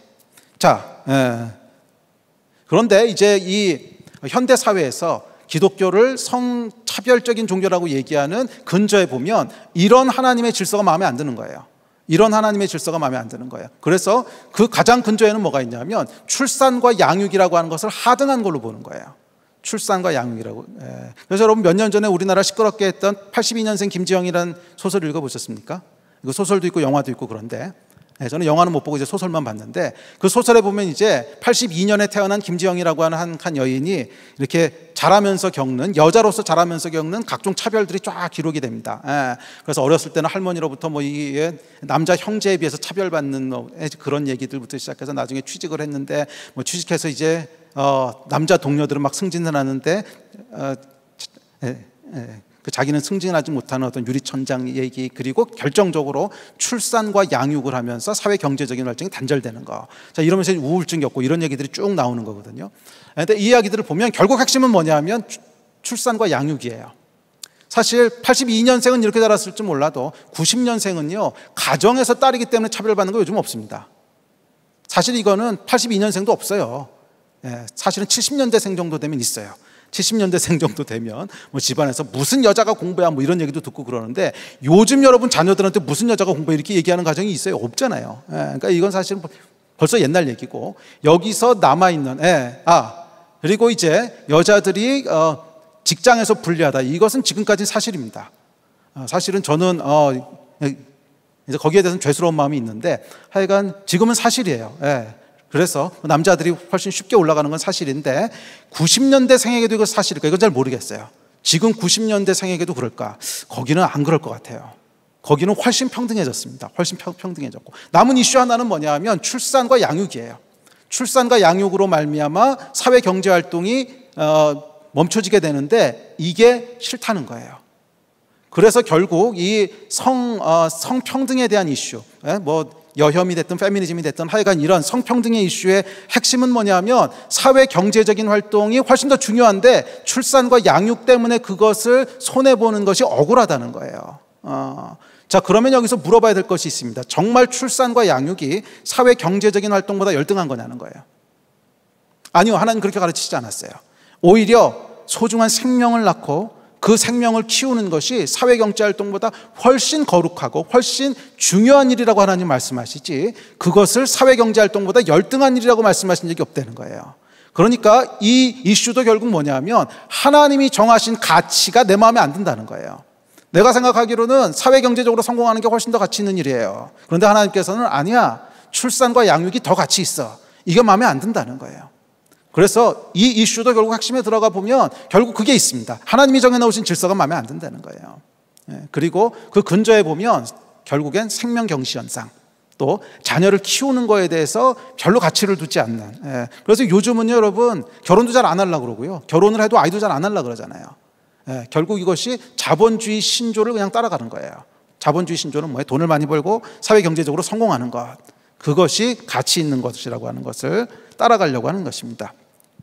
자, 그런데 이제 이 현대 사회에서 기독교를 성차별적인 종교라고 얘기하는 근저에 보면 이런 하나님의 질서가 마음에 안 드는 거예요. 이런 하나님의 질서가 마음에 안 드는 거예요. 그래서 그 가장 근저에는 뭐가 있냐면 출산과 양육이라고 하는 것을 하등한 걸로 보는 거예요. 출산과 양육이라고. 그래서 여러분 몇 년 전에 우리나라 시끄럽게 했던 82년생 김지영이라는 소설 읽어보셨습니까? 이거 소설도 있고 영화도 있고. 그런데 저는 영화는 못 보고 이제 소설만 봤는데, 그 소설에 보면 이제 82년에 태어난 김지영이라고 하는 한 여인이 이렇게 자라면서 겪는, 여자로서 자라면서 겪는 각종 차별들이 쫙 기록이 됩니다. 그래서 어렸을 때는 할머니로부터 뭐 이 남자 형제에 비해서 차별받는 그런 얘기들부터 시작해서 나중에 취직을 했는데, 뭐 취직해서 이제 남자 동료들은 막 승진을 하는데 그 자기는 승진하지 못하는 어떤 유리천장 얘기, 그리고 결정적으로 출산과 양육을 하면서 사회 경제적인 활동이 단절되는 거. 자, 이러면서 우울증이 없고 이런 얘기들이 쭉 나오는 거거든요. 그런데 이 이야기들을 보면 결국 핵심은 뭐냐면 출산과 양육이에요. 사실 82년생은 이렇게 자랐을 줄 몰라도 90년생은요 가정에서 딸이기 때문에 차별받는 거 요즘 없습니다. 사실 이거는 82년생도 없어요. 사실은 70년대생 정도 되면 있어요. 70년대생 정도 되면 뭐 집안에서 무슨 여자가 공부야 뭐 이런 얘기도 듣고 그러는데, 요즘 여러분 자녀들한테 무슨 여자가 공부야 이렇게 얘기하는 가정이 있어요? 없잖아요. 그러니까 이건 사실 벌써 옛날 얘기고, 여기서 남아있는 그리고 이제 여자들이 직장에서 불리하다, 이것은 지금까지 사실입니다. 사실은 저는 이제 거기에 대해서는 죄스러운 마음이 있는데 하여간 지금은 사실이에요. 그래서 남자들이 훨씬 쉽게 올라가는 건 사실인데 90년대생에게도 이거 사실일까? 이건 잘 모르겠어요. 지금 90년대생에게도 그럴까? 거기는 안 그럴 것 같아요. 거기는 훨씬 평등해졌습니다. 훨씬 평등해졌고, 남은 이슈 하나는 뭐냐 하면 출산과 양육이에요. 출산과 양육으로 말미암아 사회 경제 활동이 멈춰지게 되는데 이게 싫다는 거예요. 그래서 결국 이 성평등에 대한 이슈, 뭐 여혐이 됐든 페미니즘이 됐든 하여간 이런 성평등의 이슈의 핵심은 뭐냐면 사회 경제적인 활동이 훨씬 더 중요한데 출산과 양육 때문에 그것을 손해보는 것이 억울하다는 거예요. 자, 그러면 여기서 물어봐야 될 것이 있습니다. 정말 출산과 양육이 사회 경제적인 활동보다 열등한 거냐는 거예요. 아니요, 하나님 그렇게 가르치지 않았어요. 오히려 소중한 생명을 낳고 그 생명을 키우는 것이 사회 경제 활동보다 훨씬 거룩하고 훨씬 중요한 일이라고 하나님 말씀하시지, 그것을 사회 경제 활동보다 열등한 일이라고 말씀하신 적이 없다는 거예요. 그러니까 이 이슈도 결국 뭐냐면 하나님이 정하신 가치가 내 마음에 안 든다는 거예요. 내가 생각하기로는 사회 경제적으로 성공하는 게 훨씬 더 가치 있는 일이에요. 그런데 하나님께서는 아니야, 출산과 양육이 더 가치 있어, 이게 마음에 안 든다는 거예요. 그래서 이 이슈도 결국 핵심에 들어가 보면 결국 그게 있습니다. 하나님이 정해놓으신 질서가 마음에 안 든다는 거예요. 그리고 그 근저에 보면 결국엔 생명경시현상, 또 자녀를 키우는 거에 대해서 별로 가치를 두지 않는. 그래서 요즘은요 여러분, 결혼도 잘 안 하려고 그러고요, 결혼을 해도 아이도 잘 안 하려고 그러잖아요. 결국 이것이 자본주의 신조를 그냥 따라가는 거예요. 자본주의 신조는 뭐예요? 돈을 많이 벌고 사회 경제적으로 성공하는 것, 그것이 가치 있는 것이라고 하는 것을 따라가려고 하는 것입니다.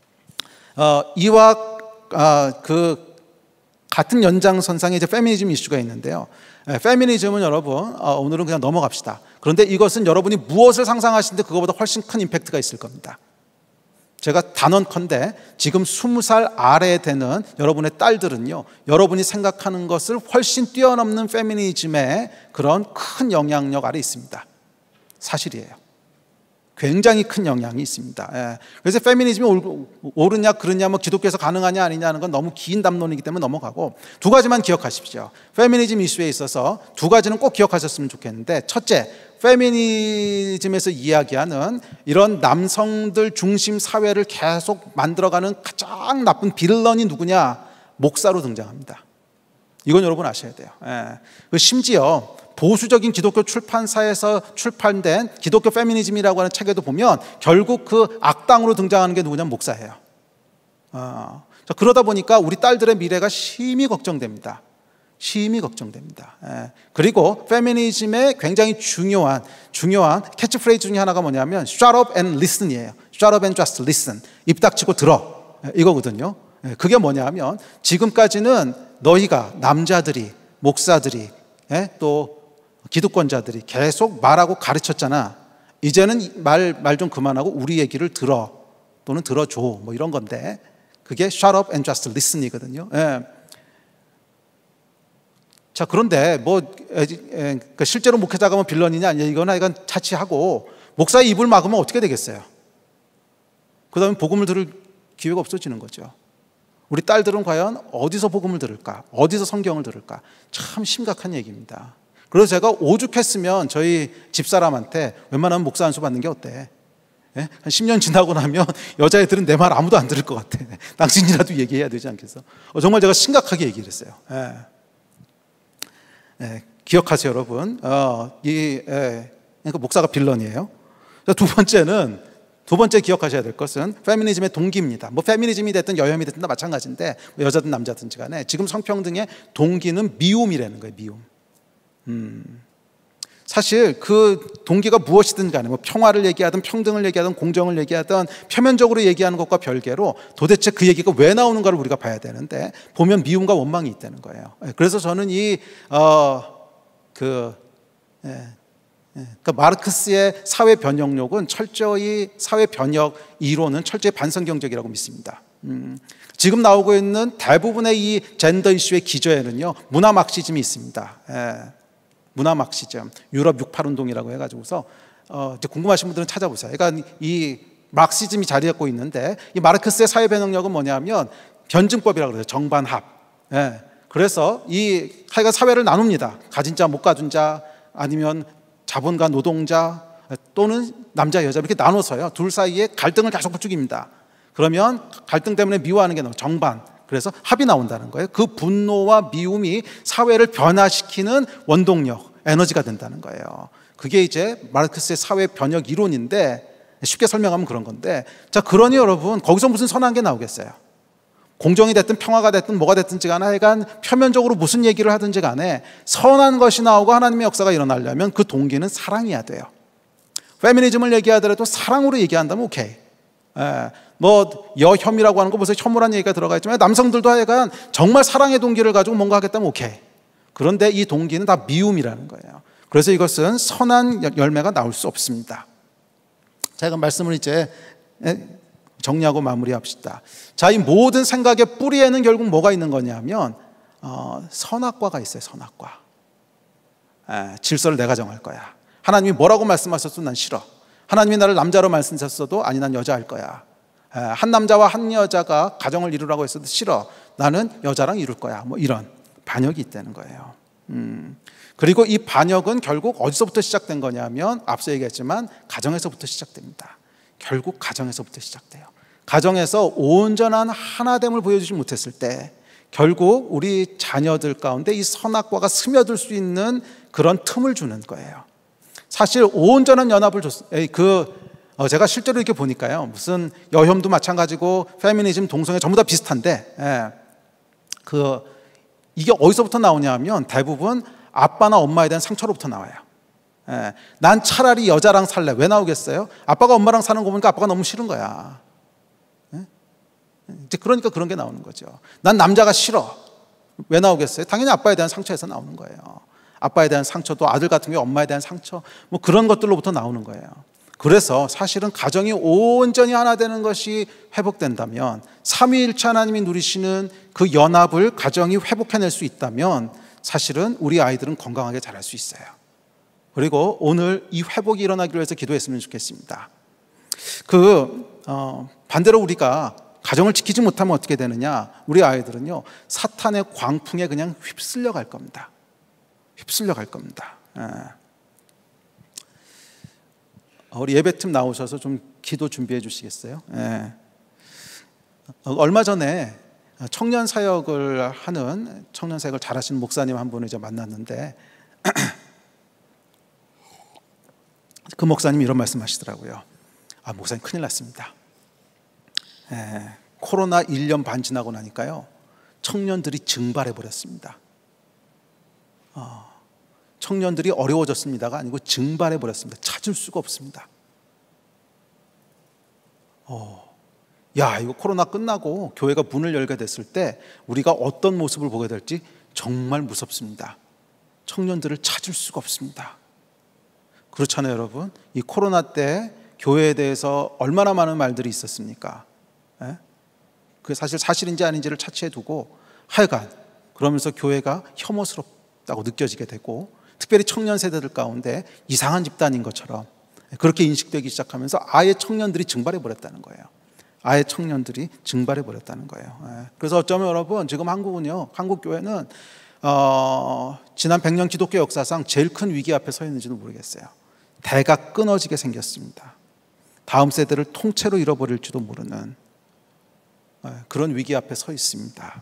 이와 그 같은 연장선상에 이제 페미니즘 이슈가 있는데요. 페미니즘은 여러분 오늘은 그냥 넘어갑시다. 그런데 이것은 여러분이 무엇을 상상하시는데 그거보다 훨씬 큰 임팩트가 있을 겁니다. 제가 단언컨대 지금 20살 아래 되는 여러분의 딸들은요, 여러분이 생각하는 것을 훨씬 뛰어넘는 페미니즘의 그런 큰 영향력 아래 있습니다. 사실이에요. 굉장히 큰 영향이 있습니다. 그래서 페미니즘이 옳으냐 그르냐, 뭐 기독교에서 가능하냐 아니냐는 건 너무 긴 담론이기 때문에 넘어가고, 두 가지만 기억하십시오. 페미니즘 이슈에 있어서 두 가지는 꼭 기억하셨으면 좋겠는데, 첫째, 페미니즘에서 이야기하는 이런 남성들 중심 사회를 계속 만들어가는 가장 나쁜 빌런이 누구냐? 목사로 등장합니다. 이건 여러분 아셔야 돼요. 심지어 보수적인 기독교 출판사에서 출판된 기독교 페미니즘이라고 하는 책에도 보면 결국 그 악당으로 등장하는 게 누구냐면 목사예요. 자, 그러다 보니까 우리 딸들의 미래가 심히 걱정됩니다. 심히 걱정됩니다. 그리고 페미니즘의 굉장히 중요한 캐치프레이즈 중에 하나가 뭐냐면 Shut up and listen이에요. Shut up and just listen. 입 닥치고 들어, 이거거든요. 그게 뭐냐면 지금까지는 너희가, 남자들이, 목사들이, 또 기득권자들이 계속 말하고 가르쳤잖아. 이제는 말 좀 그만하고 우리 얘기를 들어, 또는 들어줘, 뭐 이런 건데, 그게 shut up and just listen이거든요. 자, 그런데 뭐 실제로 목회자가 뭐 빌런이냐 아니냐, 이건 하여간 차치하고, 목사의 입을 막으면 어떻게 되겠어요? 그 다음에 복음을 들을 기회가 없어지는 거죠. 우리 딸들은 과연 어디서 복음을 들을까? 어디서 성경을 들을까? 참 심각한 얘기입니다. 그래서 제가 오죽했으면 저희 집사람한테 웬만하면 목사 안수 받는 게 어때? 한 10년 지나고 나면 여자애들은 내 말 아무도 안 들을 것 같아. 당신이라도 얘기해야 되지 않겠어? 정말 제가 심각하게 얘기를 했어요. 기억하세요, 여러분. 그러니까 목사가 빌런이에요. 두 번째는 두 번째 기억하셔야 될 것은 페미니즘의 동기입니다. 뭐 페미니즘이 됐든 여혐이 됐든 다 마찬가지인데, 여자든 남자든지 간에 지금 성평등의 동기는 미움이라는 거예요. 미움. 사실 그 동기가 무엇이든 간에 뭐 평화를 얘기하든 평등을 얘기하든 공정을 얘기하든 표면적으로 얘기하는 것과 별개로 도대체 그 얘기가 왜 나오는가를 우리가 봐야 되는데, 보면 미움과 원망이 있다는 거예요. 그래서 저는 그러니까 마르크스의 사회 변혁론은 철저히 사회 변혁 이론은 철저히 반성경적이라고 믿습니다. 지금 나오고 있는 대부분의 이 젠더 이슈의 기저에는요, 문화 막시즘이 있습니다. 문화 막시즘, 유럽 68운동이라고 해가지고서 궁금하신 분들은 찾아보세요. 그러니까 이 막시즘이 자리 잡고 있는데, 이 마르크스의 사회 변혁론은 뭐냐면 변증법이라고 그래요. 정반합. 그래서 하여간 사회를 나눕니다. 가진 자, 못 가진 자, 아니면 자본가, 노동자, 또는 남자, 여자 이렇게 나눠서요, 둘 사이에 갈등을 계속 부추깁니다. 그러면 갈등 때문에 미워하는 게 정반. 그래서 합이 나온다는 거예요. 그 분노와 미움이 사회를 변화시키는 원동력, 에너지가 된다는 거예요. 그게 이제 마르크스의 사회 변혁 이론인데, 쉽게 설명하면 그런 건데, 자, 그러니 여러분, 거기서 무슨 선한 게 나오겠어요? 공정이 됐든 평화가 됐든 뭐가 됐든지 간에 하여간 표면적으로 무슨 얘기를 하든지 간에 선한 것이 나오고 하나님의 역사가 일어나려면 그 동기는 사랑이어야 돼요. 페미니즘을 얘기하더라도 사랑으로 얘기한다면 오케이. 뭐 여혐이라고 하는 거 벌써 혐오라는 얘기가 들어가 있지만, 남성들도 하여간 정말 사랑의 동기를 가지고 뭔가 하겠다면 오케이. 그런데 이 동기는 다 미움이라는 거예요. 그래서 이것은 선한 열매가 나올 수 없습니다. 제가 말씀을 이제 정리하고 마무리합시다. 자, 이 모든 생각의 뿌리에는 결국 뭐가 있는 거냐면 선악과가 있어요. 선악과. 질서를 내가 정할 거야. 하나님이 뭐라고 말씀하셨어도 난 싫어. 하나님이 나를 남자로 말씀하셨어도 아니 난 여자 할 거야. 한 남자와 한 여자가 가정을 이루라고 했어도 싫어. 나는 여자랑 이룰 거야. 뭐 이런 반역이 있다는 거예요. 그리고 이 반역은 결국 어디서부터 시작된 거냐면, 앞서 얘기했지만 가정에서부터 시작됩니다. 결국 가정에서부터 시작돼요. 가정에서 온전한 하나됨을 보여주지 못했을 때 결국 우리 자녀들 가운데 이 선악과가 스며들 수 있는 그런 틈을 주는 거예요. 사실 온전한 연합을 제가 실제로 이렇게 보니까요, 무슨 여혐도 마찬가지고 페미니즘, 동성애 전부 다 비슷한데, 이게 어디서부터 나오냐 하면 대부분 아빠나 엄마에 대한 상처로부터 나와요. 난 차라리 여자랑 살래. 왜 나오겠어요? 아빠가 엄마랑 사는 거 보니까 아빠가 너무 싫은 거야. 이제 그러니까 그런 게 나오는 거죠. 난 남자가 싫어. 왜 나오겠어요? 당연히 아빠에 대한 상처에서 나오는 거예요. 아빠에 대한 상처도, 아들 같은 경우 엄마에 대한 상처, 뭐 그런 것들로부터 나오는 거예요. 그래서 사실은 가정이 온전히 하나 되는 것이 회복된다면, 삼위일체 하나님이 누리시는 그 연합을 가정이 회복해낼 수 있다면 사실은 우리 아이들은 건강하게 자랄 수 있어요. 그리고 오늘 이 회복이 일어나기로 해서 기도했으면 좋겠습니다. 반대로 우리가 가정을 지키지 못하면 어떻게 되느냐? 우리 아이들은요, 사탄의 광풍에 그냥 휩쓸려 갈 겁니다. 휩쓸려 갈 겁니다. 우리 예배팀 나오셔서 좀 기도 준비해 주시겠어요? 얼마 전에 청년 사역을 잘하시는 목사님 한 분을 이제 만났는데, 그 목사님이 이런 말씀 하시더라고요. 목사님 큰일 났습니다. 코로나 1년 반 지나고 나니까요, 청년들이 증발해 버렸습니다. 청년들이 어려워졌습니다가 아니고 증발해 버렸습니다. 찾을 수가 없습니다. 이거 코로나 끝나고 교회가 문을 열게 됐을 때 우리가 어떤 모습을 보게 될지 정말 무섭습니다. 청년들을 찾을 수가 없습니다. 그렇잖아요, 여러분. 이 코로나 때 교회에 대해서 얼마나 많은 말들이 있었습니까? 그게 사실인지 아닌지를 차치해 두고 하여간 그러면서 교회가 혐오스럽다고 느껴지게 되고, 특별히 청년 세대들 가운데 이상한 집단인 것처럼 그렇게 인식되기 시작하면서 아예 청년들이 증발해 버렸다는 거예요. 아예 청년들이 증발해 버렸다는 거예요. 그래서 어쩌면 여러분, 지금 한국 교회는 지난 100년 기독교 역사상 제일 큰 위기 앞에 서 있는지도 모르겠어요. 대가 끊어지게 생겼습니다. 다음 세대를 통째로 잃어버릴지도 모르는 그런 위기 앞에 서 있습니다.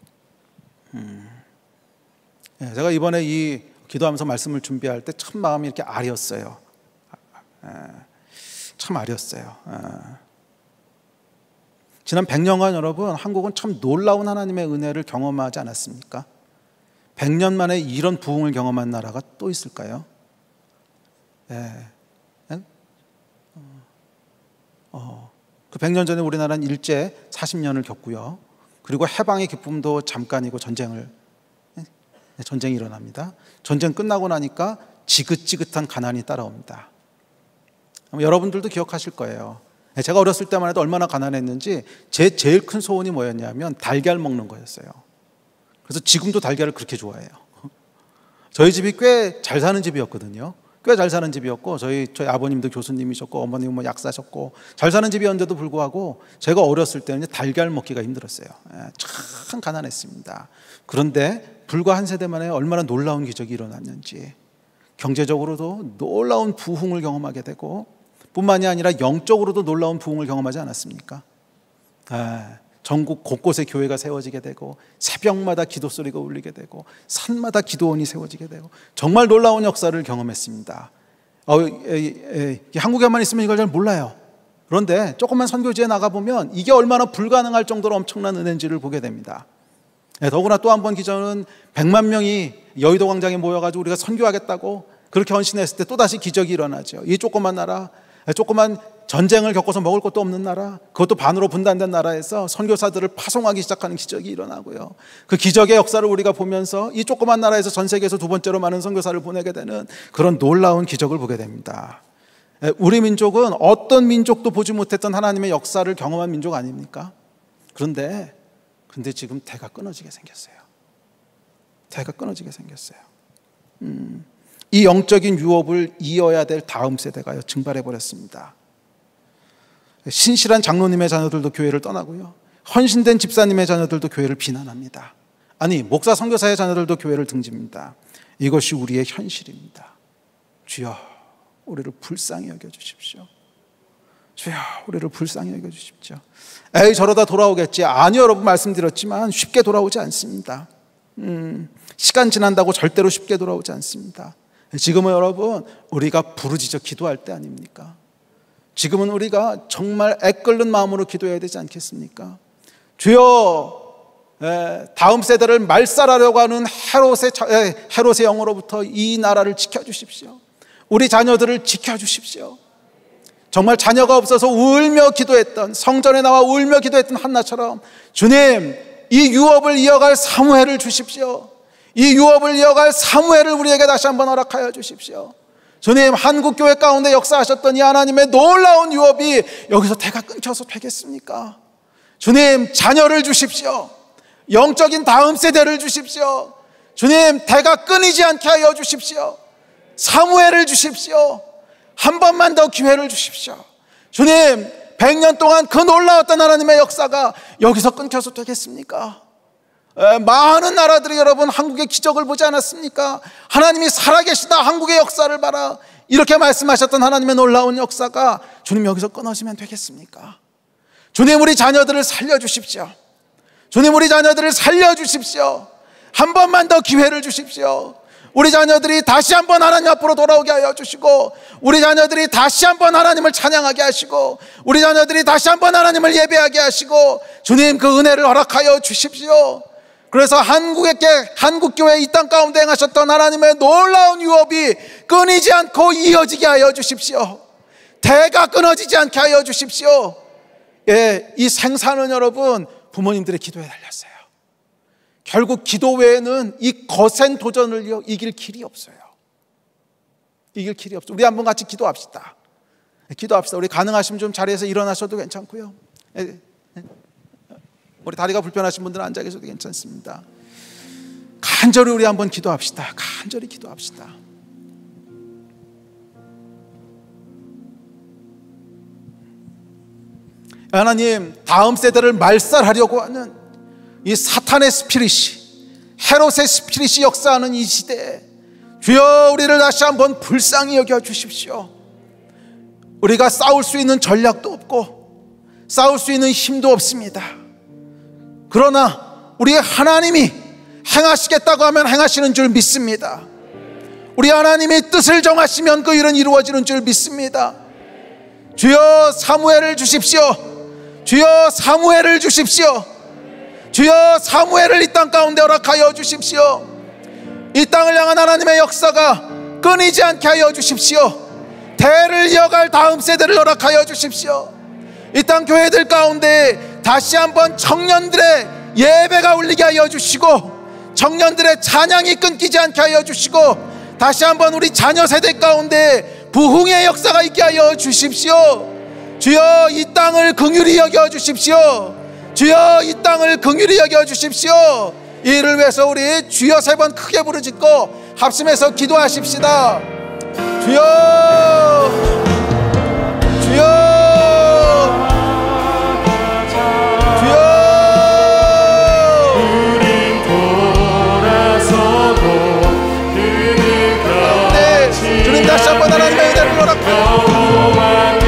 제가 이번에 기도하면서 말씀을 준비할 때 참 마음이 이렇게 아렸어요. 참 아렸어요. 지난 100년간 여러분, 한국은 참 놀라운 하나님의 은혜를 경험하지 않았습니까? 100년 만에 이런 부흥을 경험한 나라가 또 있을까요? 그 100년 전에 우리나라는 일제 40년을 겪고요. 그리고 해방의 기쁨도 잠깐이고 전쟁이 일어납니다. 전쟁 끝나고 나니까 지긋지긋한 가난이 따라옵니다. 여러분들도 기억하실 거예요. 제가 어렸을 때만 해도 얼마나 가난했는지 제 제일 큰 소원이 뭐였냐면 달걀 먹는 거였어요. 그래서 지금도 달걀을 그렇게 좋아해요. 저희 집이 꽤 잘 사는 집이었거든요. 꽤 잘 사는 집이었고 저희 아버님도 교수님이셨고 어머님은 약사셨고 잘 사는 집이었는데도 불구하고 제가 어렸을 때는 달걀 먹기가 힘들었어요. 참 가난했습니다. 그런데 불과 한 세대 만에 얼마나 놀라운 기적이 일어났는지, 경제적으로도 놀라운 부흥을 경험하게 되고 뿐만이 아니라 영적으로도 놀라운 부흥을 경험하지 않았습니까? 전국 곳곳에 교회가 세워지게 되고 새벽마다 기도 소리가 울리게 되고 산마다 기도원이 세워지게 되고 정말 놀라운 역사를 경험했습니다. 한국에만 있으면 이걸 잘 몰라요. 그런데 조금만 선교지에 나가보면 이게 얼마나 불가능할 정도로 엄청난 은혜인지를 보게 됩니다. 더구나 또 한 번 기적은 100만 명이 여의도 광장에 모여가지고 우리가 선교하겠다고 그렇게 헌신했을 때 또다시 기적이 일어나죠. 이 조그만 나라, 조그만 전쟁을 겪어서 먹을 것도 없는 나라, 그것도 반으로 분단된 나라에서 선교사들을 파송하기 시작하는 기적이 일어나고요. 그 기적의 역사를 우리가 보면서 이 조그만 나라에서 전 세계에서 두 번째로 많은 선교사를 보내게 되는 그런 놀라운 기적을 보게 됩니다. 우리 민족은 어떤 민족도 보지 못했던 하나님의 역사를 경험한 민족 아닙니까? 그런데 지금 대가 끊어지게 생겼어요. 대가 끊어지게 생겼어요. 이 영적인 유업을 이어야 될 다음 세대가요 증발해 버렸습니다. 신실한 장로님의 자녀들도 교회를 떠나고요, 헌신된 집사님의 자녀들도 교회를 비난합니다. 아니, 목사 선교사의 자녀들도 교회를 등집니다. 이것이 우리의 현실입니다. 주여, 우리를 불쌍히 여겨주십시오. 주여, 우리를 불쌍히 여겨주십시오. 에이, 저러다 돌아오겠지. 아니요, 여러분, 말씀드렸지만 쉽게 돌아오지 않습니다. 시간 지난다고 절대로 쉽게 돌아오지 않습니다. 지금은 여러분, 우리가 부르짖어 기도할 때 아닙니까? 지금은 우리가 정말 애끓는 마음으로 기도해야 되지 않겠습니까? 주여, 다음 세대를 말살하려고 하는 헤롯의 영으로부터 이 나라를 지켜주십시오. 우리 자녀들을 지켜주십시오. 정말 자녀가 없어서 울며 기도했던, 성전에 나와 울며 기도했던 한나처럼 주님, 이 유업을 이어갈 사무엘을 주십시오. 이 유업을 이어갈 사무엘을 우리에게 다시 한번 허락하여 주십시오. 주님, 한국교회 가운데 역사하셨던 이 하나님의 놀라운 유업이 여기서 대가 끊겨서 되겠습니까? 주님, 자녀를 주십시오. 영적인 다음 세대를 주십시오. 주님, 대가 끊이지 않게 하여 주십시오. 사무엘을 주십시오. 한 번만 더 기회를 주십시오. 주님, 100년 동안 그 놀라웠던 하나님의 역사가 여기서 끊겨서 되겠습니까? 많은 나라들이 여러분 한국의 기적을 보지 않았습니까? 하나님이 살아계시다, 한국의 역사를 봐라, 이렇게 말씀하셨던 하나님의 놀라운 역사가 주님 여기서 끊어지면 되겠습니까? 주님, 우리 자녀들을 살려주십시오. 주님, 우리 자녀들을 살려주십시오. 한 번만 더 기회를 주십시오. 우리 자녀들이 다시 한번 하나님 앞으로 돌아오게 하여 주시고, 우리 자녀들이 다시 한번 하나님을 찬양하게 하시고, 우리 자녀들이 다시 한번 하나님을 예배하게 하시고, 주님, 그 은혜를 허락하여 주십시오. 그래서 한국교회 이 땅 가운데 행하셨던 하나님의 놀라운 유업이 끊이지 않고 이어지게 하여 주십시오. 대가 끊어지지 않게 하여 주십시오. 이 생사는 여러분 부모님들의 기도에 달렸어요. 결국 기도 외에는 이 거센 도전을 이길 길이 없어요. 이길 길이 없어요. 우리 한번 같이 기도합시다. 기도합시다. 우리 가능하시면 좀 자리에서 일어나셔도 괜찮고요, 우리 다리가 불편하신 분들은 앉아 계셔도 괜찮습니다. 간절히 우리 한번 기도합시다. 간절히 기도합시다. 하나님, 다음 세대를 말살하려고 하는 이 사탄의 스피릿이, 헤롯의 스피릿이 역사하는 이 시대에 주여, 우리를 다시 한번 불쌍히 여겨주십시오. 우리가 싸울 수 있는 전략도 없고 싸울 수 있는 힘도 없습니다. 그러나 우리 하나님이 행하시겠다고 하면 행하시는 줄 믿습니다. 우리 하나님이 뜻을 정하시면 그 일은 이루어지는 줄 믿습니다. 주여 사무엘을 주십시오. 주여 사무엘을 주십시오. 주여 사무엘을 이 땅 가운데 허락하여 주십시오. 이 땅을 향한 하나님의 역사가 끊이지 않게 하여 주십시오. 대를 이어갈 다음 세대를 허락하여 주십시오. 이 땅 교회들 가운데 다시 한번 청년들의 예배가 울리게 하여 주시고, 청년들의 찬양이 끊기지 않게 하여 주시고, 다시 한번 우리 자녀 세대 가운데 부흥의 역사가 있게 하여 주십시오. 주여 이 땅을 긍휼히 여겨 주십시오. 주여 이 땅을 긍휼히 여겨 주십시오. 이 일을 위해서 우리 주여 3번 크게 부르짖고 합심해서 기도하십시다. 주여, 주여, 다시 한번 하나님의 은혜를 허락하여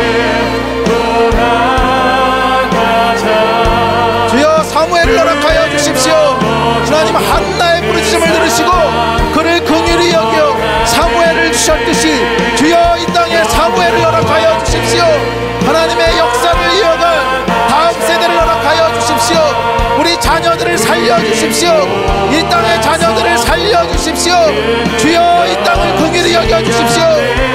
주여 사무엘을 허락하여 주십시오. 하나님 한나의 부르짖음을 들으시고 그를 긍휼히 여겨 사무엘을 주셨듯이 주여 이 땅에 사무엘을 허락하여 주십시오. 하나님의 역사를 이어갈 다음 세대를 허락하여 주십시오. 우리 자녀들을 살려주십시오. 이 땅의 자녀들을 살려주십시오. 주여 이 땅을 긍휼히 여겨주십시오.